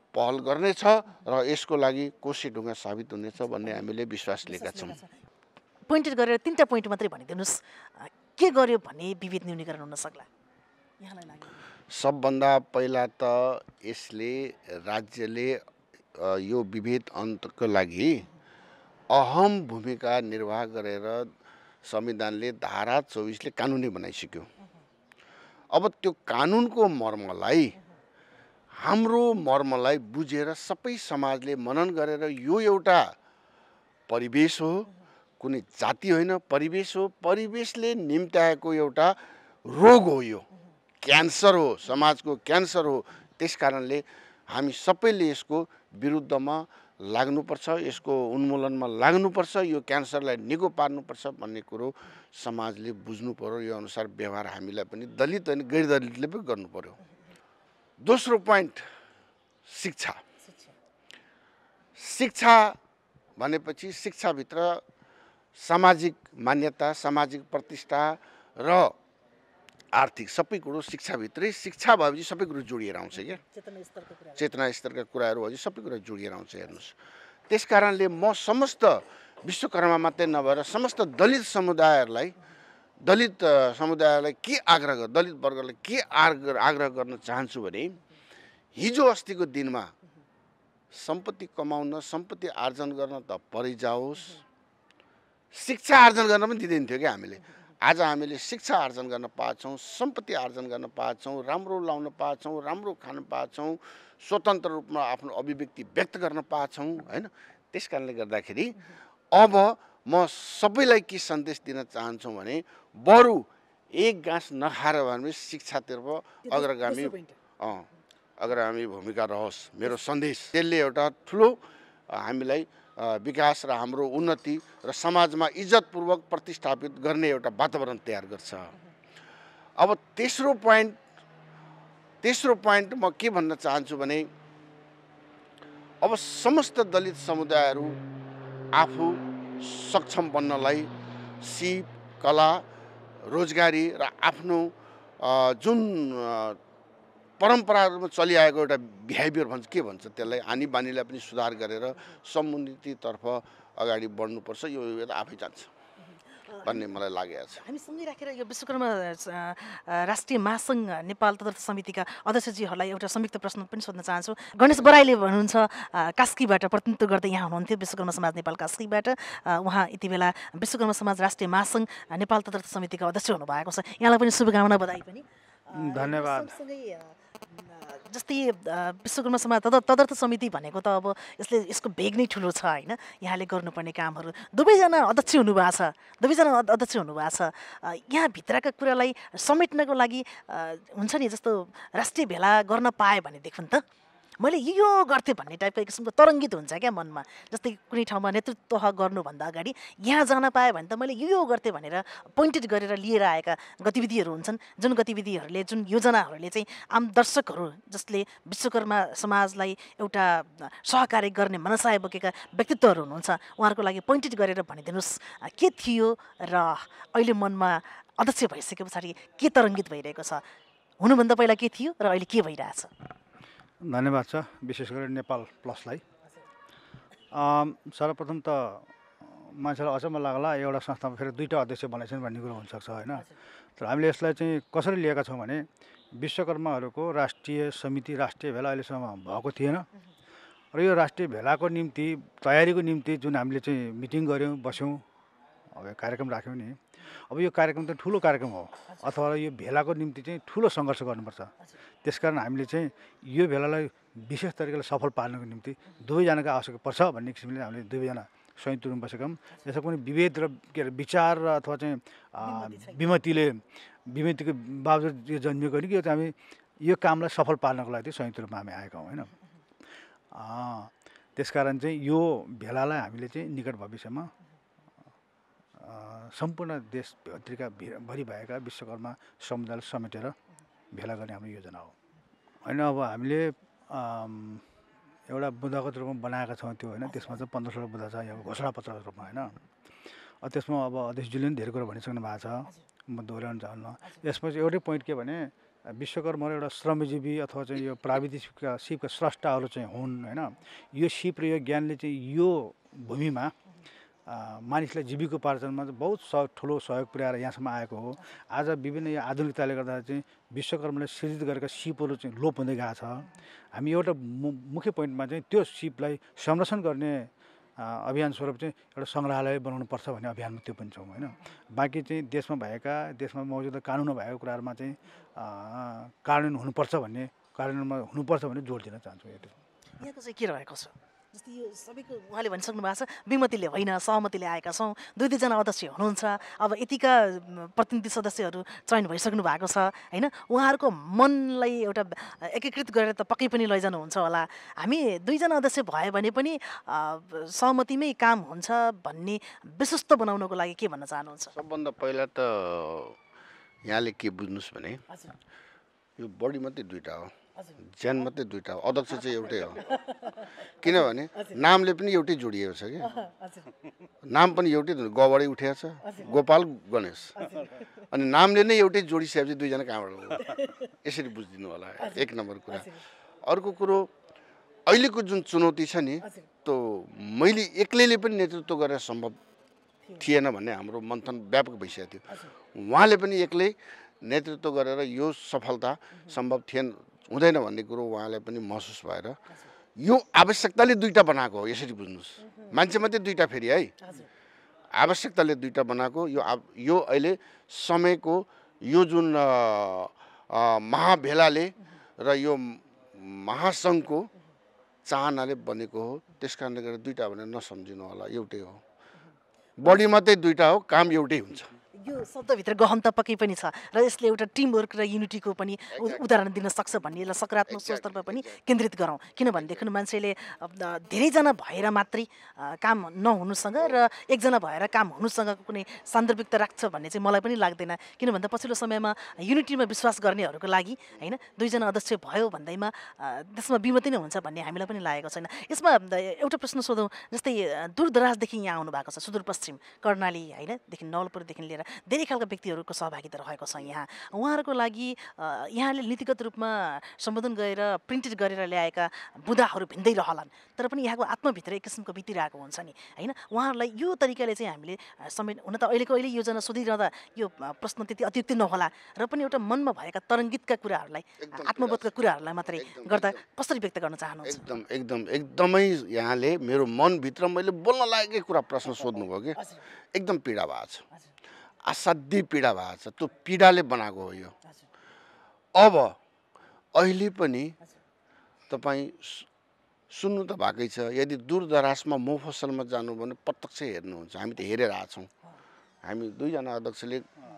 पहल गर्नेछ र यसको लागि कोशी ढुङ्गा साबित हुनेछ भन्ने हामीले विश्वास लिएका छौँ। पोइन्टेड गरेर तिनवटा पोइन्ट मात्रै भनिदिनुहोस्, के गर्यो भने विभेद न्यूनीकरण हुन सक्ला यहाँलाई लाग्यो? सबभन्दा पहिला त यसले राज्यले यो विभेद अन्तको लागि अहम भूमिका निर्वाह गरेर संविधानले धारा चौबिसले कानुनी बनाइसक्यो। अब त्यो कानुनको मर्मलाई हाम्रो मर्मलाई बुझेर सबै समाजले मनन गरेर यो एउटा परिवेश हो, कुनै जाति होइन, परिवेश हो, परिवेशले निम्त्याएको एउटा रोग हो, यो क्यान्सर हो, समाजको क्यान्सर हो। त्यस कारणले हामी सबैले यसको विरुद्धमा लाग्नुपर्छ, यसको उन्मूलनमा लाग्नुपर्छ, यो क्यान्सरलाई निको पार्नुपर्छ भन्ने कुरो समाजले बुझ्नु पर्यो। यो अनुसार व्यवहार हामीलाई पनि दलित अनि गैर दलितले पनि गर्नु पर्यो। दोस्रो पोइन्ट शिक्षा। शिक्षा भनेपछि शिक्षाभित्र सामाजिक मान्यता, सामाजिक प्रतिष्ठा र आर्थिक सबै कुरो शिक्षाभित्रै, शिक्षा भएपछि सबै कुरो जोडिएर आउँछ क्या, चेतना स्तरका कुराहरू भएपछि सबै कुरा जोडिएर आउँछ। हेर्नुहोस्, त्यस कारणले म समस्त विश्वकर्मा मात्रै नभएर समस्त दलित समुदायहरूलाई दलित समुदायलाई के आग्रह गर दलित वर्गलाई के आग्रह आग्रह गर्न चाहन्छु भने हिजो अस्तिको दिनमा सम्पत्ति कमाउन, सम्पत्ति आर्जन गर्न त परै जाओस्, शिक्षा आर्जन गर्न पनि दिँदैन थियो क्या हामीले। आज हामीले शिक्षा आर्जन गर्न पाएछौँ, सम्पत्ति आर्जन गर्न पाएछौँ, राम्रो लाउन पाएछौँ, राम्रो खान पाएछौँ, स्वतन्त्र रूपमा आफ्नो अभिव्यक्ति व्यक्त गर्न पाएछौँ होइन। त्यस कारणले गर्दाखेरि अब म सबैलाई के सन्देश दिन चाहन्छु भने बरु एक गाँस नखाएर भने शिक्षातर्फ अग्रगामी अँ अग्रगामी भूमिका रहोस् मेरो सन्देश। त्यसले एउटा ठुलो हामीलाई विकास र हाम्रो उन्नति र समाजमा इज्जतपूर्वक प्रतिस्थापित गर्ने एउटा वातावरण तयार गर्छ। अब तेस्रो पोइन्ट तेस्रो पोइन्ट म के भन्न चाहन्छु भने अब समस्त दलित समुदायहरू आफू सक्षम बन्नलाई सिप, कला, रोजगारी र आफ्नो जुन परम्पराहरूमा चलिआएको एउटा बिहेभियर भन्छ, के भन्छ त्यसलाई, हानी बानीलाई पनि सुधार गरेर समुन्नतितर्फ अगाडि बढ्नुपर्छ। यो आफै जान्छ भन्ने मलाई लागेको छ। हामी सँगै राखेर यो विश्वकर्मा राष्ट्रिय महासङ्घ नेपाल तदर्थ समितिका अध्यक्षजीहरूलाई एउटा संयुक्त प्रश्न पनि सोध्न चाहन्छु। गणेश बराइले भन्नुहुन्छ कास्कीबाट प्रतिनिधित्व गर्दै यहाँ हुनुहुन्थ्यो, विश्वकर्मा समाज नेपाल कास्कीबाट। उहाँ यति बेला विश्वकर्मा समाज राष्ट्रिय महासङ्घ नेपाल तदर्थ समितिका अध्यक्ष हुनुभएको छ। यहाँलाई पनि शुभकामना, बधाई पनि। धन्यवाद। जस्तै विश्वकर्मा समाज तद तदर्थ समिति भनेको त अब यसले यसको भेग नै ठुलो छ होइन। यहाँले गर्नुपर्ने कामहरू, दुवैजना अध्यक्ष हुनुभएको छ, दुवैजना अध्यक्ष हुनुभएको छ, यहाँभित्रका कुरालाई समेट्नको लागि हुन्छ नि, जस्तो राष्ट्रिय भेला गर्न पाएँ भनेदेखि त मैले यो गर्थेँ भन्ने टाइपको किसिमको तरङ्गित हुन्छ क्या मनमा। जस्तै कुनै ठाउँमा नेतृत्व गर्नुभन्दा अगाडि यहाँ जान पाएँ भने त मैले यो यो गर्थेँ भनेर पोइन्टेड गरेर लिएर आएका गतिविधिहरू हुन्छन्, जुन गतिविधिहरूले, जुन योजनाहरूले चाहिँ आम दर्शकहरू जसले विश्वकर्मा समाजलाई एउटा सहकार्य गर्ने मनसाय बोकेका व्यक्तित्वहरू हुनुहुन्छ, उहाँहरूको लागि पोइन्टेड गरेर भनिदिनुहोस् के थियो र अहिले मनमा अध्यक्ष भइसके पछाडि के तरङ्गित भइरहेको छ, हुनुभन्दा पहिला के थियो र अहिले के भइरहेछ? धन्यवाद छ विशेष गरेर नेपाल प्लसलाई। सर्वप्रथम त मान्छेलाई अचम्म लाग्ला एउटा संस्थामा फेरि दुईवटा अध्यक्ष बनाइछन् भन्ने कुरो हुनसक्छ होइन। तर हामीले यसलाई चाहिँ कसरी लिएका छौँ भने विश्वकर्माहरूको राष्ट्रिय समिति, राष्ट्रिय भेला अहिलेसम्म भएको थिएन र यो राष्ट्रिय भेलाको निम्ति तयारीको निम्ति जुन हामीले चाहिँ मिटिङ गऱ्यौँ, बस्यौँ, अब कार्यक्रम राख्यौँ नि, अब यो कार्यक्रम त ठुलो कार्यक्रम हो अथवा यो भेलाको निम्ति चाहिँ ठुलो सङ्घर्ष गर्नुपर्छ। त्यसकारण हामीले चाहिँ यो भेलालाई विशेष तरिकाले सफल पार्नको निम्ति दुवैजनाको आवश्यकता पर्छ भन्ने किसिमले हामीले दुवैजना संयुक्त रूपमा बसेका छौँ। यसमा कुनै विभेद र के अरे विचार र अथवा चाहिँ विमतिले विमतिको बावजुद यो जन्मिएको होइन कि यो चाहिँ हामी यो कामलाई सफल पार्नको लागि चाहिँ संयुक्त रूपमा हामी आएका हौँ होइन। त्यसकारण चाहिँ यो भेलालाई हामीले चाहिँ निकट भविष्यमा सम्पूर्ण देश पत्रिका भरि भएका विश्वकर्मा समुदायलाई समेटेर भेला गर्ने हाम्रो योजना हो होइन। अब हामीले एउटा बुँदाको रूपमा बनाएका छौँ त्यो होइन, त्यसमा चाहिँ पन्ध्र सोह्र बुँदा छ यहाँ घोषणापत्रको रूपमा होइन। त्यसमा अब अध्यक्षज्यूले पनि धेरै कुरो भनिसक्नु भएको छ, म दोहोऱ्याउन चाहन्न। यसमा चाहिँ एउटै पोइन्ट के भने विश्वकर्मा एउटा श्रमजीवी अथवा चाहिँ यो प्राविधिक सिपका सिपका स्रष्टाहरू चाहिँ हुन् होइन। यो सिप र यो ज्ञानले चाहिँ यो भूमिमा मानिसलाई जीविकोपार्जनमा चाहिँ बहुत सहयोग ठुलो सहयोग पुर्याएर यहाँसम्म आएको हो। आज विभिन्न यो आधुनिकताले गर्दा चाहिँ विश्वकर्माले सृजित गरेका सिपहरू चाहिँ लोप हुँदै गएको छ। हामी एउटा मुख्य पोइन्टमा चाहिँ त्यो सिपलाई संरक्षण गर्ने अभियान स्वरूप चाहिँ एउटा सङ्ग्रहालय बनाउनु पर्छ भन्ने अभियानमा त्यो पनि छौँ होइन। बाँकी चाहिँ देशमा भएका देशमा मौजुदा कानुनमा भएको कुराहरूमा चाहिँ कार्यान्वयन हुनुपर्छ भन्ने कार्यान्वयनमा हुनुपर्छ भन्ने जोड दिन चाहन्छु। यहाँको चाहिँ के रहेको छ जस्तै यो सबैको उहाँले भनिसक्नु भएको छ विमतिले होइन सहमतिले आएका छौँ। दुई दुईजना अध्यक्ष हुनुहुन्छ, अब यतिका प्रतिनिधि सदस्यहरू चयन भइसक्नु भएको छ होइन। उहाँहरूको मनलाई एउटा एकीकृत गरेर त पक्कै पनि लैजानुहुन्छ होला। हामी दुईजना अध्यक्ष भयो भने पनि सहमतिमै काम हुन्छ भन्ने विश्वस्त बनाउनको लागि के भन्न चाहनुहुन्छ? सबभन्दा पहिला त यहाँले के बुझ्नुहोस् भने यो बडी मात्रै दुईवटा हो, ज्यान मात्रै दुईवटा हो, अध्यक्ष चाहिँ एउटै हो। किनभने नामले पनि एउटै जोडिएको छ कि नाम पनि एउटै गबाडै उठेको छ गोपाल गणेश अनि नामले नै एउटै जोडिसकेपछि दुईजना कहाँबाट हो यसरी बुझिदिनु होला। एक नम्बर कुरा। अर्को कुरो अहिलेको जुन चुनौती छ नि त्यो मैले एक्लैले पनि नेतृत्व गरेर सम्भव थिएन भन्ने हाम्रो मन्थन व्यापक भइसकेको थियो। उहाँले पनि एक्लै नेतृत्व गरेर यो सफलता सम्भव थिएन हुँदैन भन्ने कुरो उहाँले पनि महसुस भएर यो आवश्यकताले दुईवटा बनाएको हो यसरी बुझ्नुहोस्। मान्छे मात्रै दुईवटा फेरि है आवश्यकताले दुईवटा बनाएको यो यो अहिले समयको यो जुन महाभेलाले र यो महासङ्घको चाहनाले बनेको हो। त्यस कारणले गर्दा दुईवटा भनेर नसम्झिनु होला, एउटै हो। बडी मात्रै दुईवटा हो, काम एउटै हुन्छ। यो शब्दभित्र गहनता पक्कै पनि छ र यसले एउटा टिमवर्क र युनिटीको पनि उदाहरण दिन सक्छ भन्ने यसलाई सकारात्मक सोचतर्फ पनि केन्द्रित गरौँ। किनभनेदेखि मान्छेले धेरैजना भएर मात्रै काम नहुनुसँग र एकजना भएर काम हुनुसँगको कुनै सान्दर्भिकता राख्छ भन्ने चाहिँ मलाई पनि लाग्दैन। किन भन्दा पछिल्लो समयमा युनिटीमा विश्वास गर्नेहरूको लागि होइन दुईजना अध्यक्ष भयो भन्दैमा त्यसमा विमति नै हुन्छ भन्ने हामीलाई पनि लागेको छैन। यसमा एउटा प्रश्न सोधौँ, जस्तै दूरदराजदेखि यहाँ आउनु भएको छ, सुदूरपश्चिम कर्णाली होइनदेखि नवलपुरदेखि लिएर धेरै खालका व्यक्तिहरूको सहभागिता रहेको छ यहाँ। उहाँहरूको लागि यहाँले नीतिगत रूपमा सम्बोधन गरेर प्रिन्टेड गरेर ल्याएका बुदाहरू भिन्दै रहलान्, तर पनि यहाँको आत्मभित्र एक किसिमको बितिरहेको हुन्छ नि होइन। उहाँहरूलाई यो तरिकाले चाहिँ हामीले समय हुन त अहिलेको अहिले योजना सोधिरहँदा यो प्रश्न त्यति अत्युक्ति नहोला र पनि एउटा मनमा भएका तरङ्गितका कुराहरूलाई आत्मबोधका कुराहरूलाई मात्रै गर्दा कसरी व्यक्त गर्न चाहनुहुन्छ? एकदम एकदम एकदमै यहाँले मेरो मनभित्र मैले बोल्न लागेकै कुरा प्रश्न सोध्नुभयो कि एकदम पीडा भएको छ, असाध्यै पीडा भएको छ। त्यो पीडाले बनाएको हो यो। अब अहिले पनि तपाईँ सुन्नु त भएकै छ, यदि दूरदराजमा मोफसलमा जानु भने प्रत्यक्ष हेर्नुहुन्छ। हामी त हेरेर आएछौँ। हामी दुईजना अध्यक्षले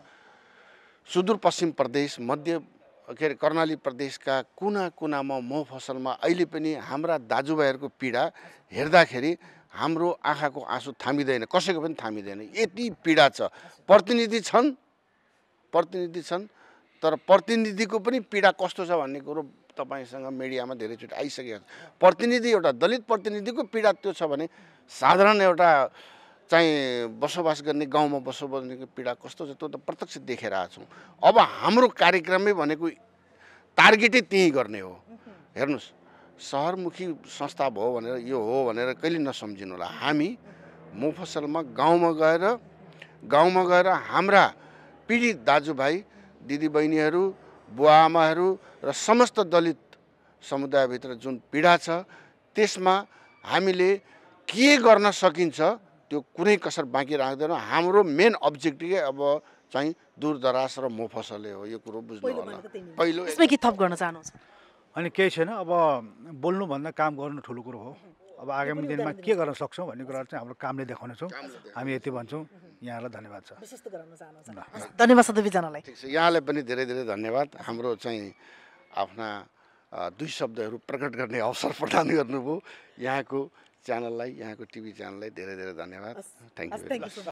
सुदूरपश्चिम प्रदेश मध्य के अरे कर्णाली प्रदेशका कुना कुनामा मोफसलमा अहिले पनि हाम्रा दाजुभाइहरूको पीडा हेर्दाखेरि हाम्रो आँखाको आँसु थामिँदैन, कसैको पनि थामिँदैन। यति पीडा छ। प्रतिनिधि छन् प्रतिनिधि छन् तर प्रतिनिधिको पनि पीडा कस्तो छ भन्ने कुरो तपाईँसँग मिडियामा धेरैचोटि आइसकेको छ। प्रतिनिधि एउटा दलित प्रतिनिधिको पीडा त्यो छ भने साधारण एउटा चाहिँ बसोबास गर्ने गाउँमा बसोबास गर्नेको पीडा कस्तो छ त्यो त प्रत्यक्ष देखेर आएको छौँ। अब हाम्रो कार्यक्रमै भनेको टार्गेटै त्यही गर्ने हो। हेर्नुहोस्, सहरमुखी संस्था भयो भनेर यो हो भनेर कहिले नसम्झिनु होला। हामी मोफसलमा गाउँमा गएर गाउँमा गएर हाम्रा पीडित दाजुभाइ दिदीबहिनीहरू बुवा आमाहरू र समस्त दलित समुदायभित्र जुन पीडा छ त्यसमा हामीले के गर्न सकिन्छ त्यो कुनै कसर बाँकी राख्दैनौँ। हाम्रो मेन अब्जेक्टिभै अब चाहिँ दूरदराज र मोफसलले हो। यो कुरो बुझ्नु होला। पहिलो यसमा के थप गर्न चाहनुहुन्छ? अनि केही छैन, अब बोल्नुभन्दा काम गर्नु ठुलो कुरो हो। अब आगामी दिनमा के गर्न सक्छौँ भन्ने कुराहरू चाहिँ हाम्रो कामले देखाउनेछौँ। हामी यति भन्छौँ। यहाँलाई धन्यवाद छ। धन्यवाद छ दुवैजनालाई। ठिक छ, यहाँलाई पनि धेरै धेरै धन्यवाद। हाम्रो चाहिँ आफ्ना दुई शब्दहरू प्रकट गर्ने अवसर प्रदान गर्नुभयो। यहाँको च्यानललाई, यहाँको टिभी च्यानललाई धेरै धेरै धन्यवाद। Thank you.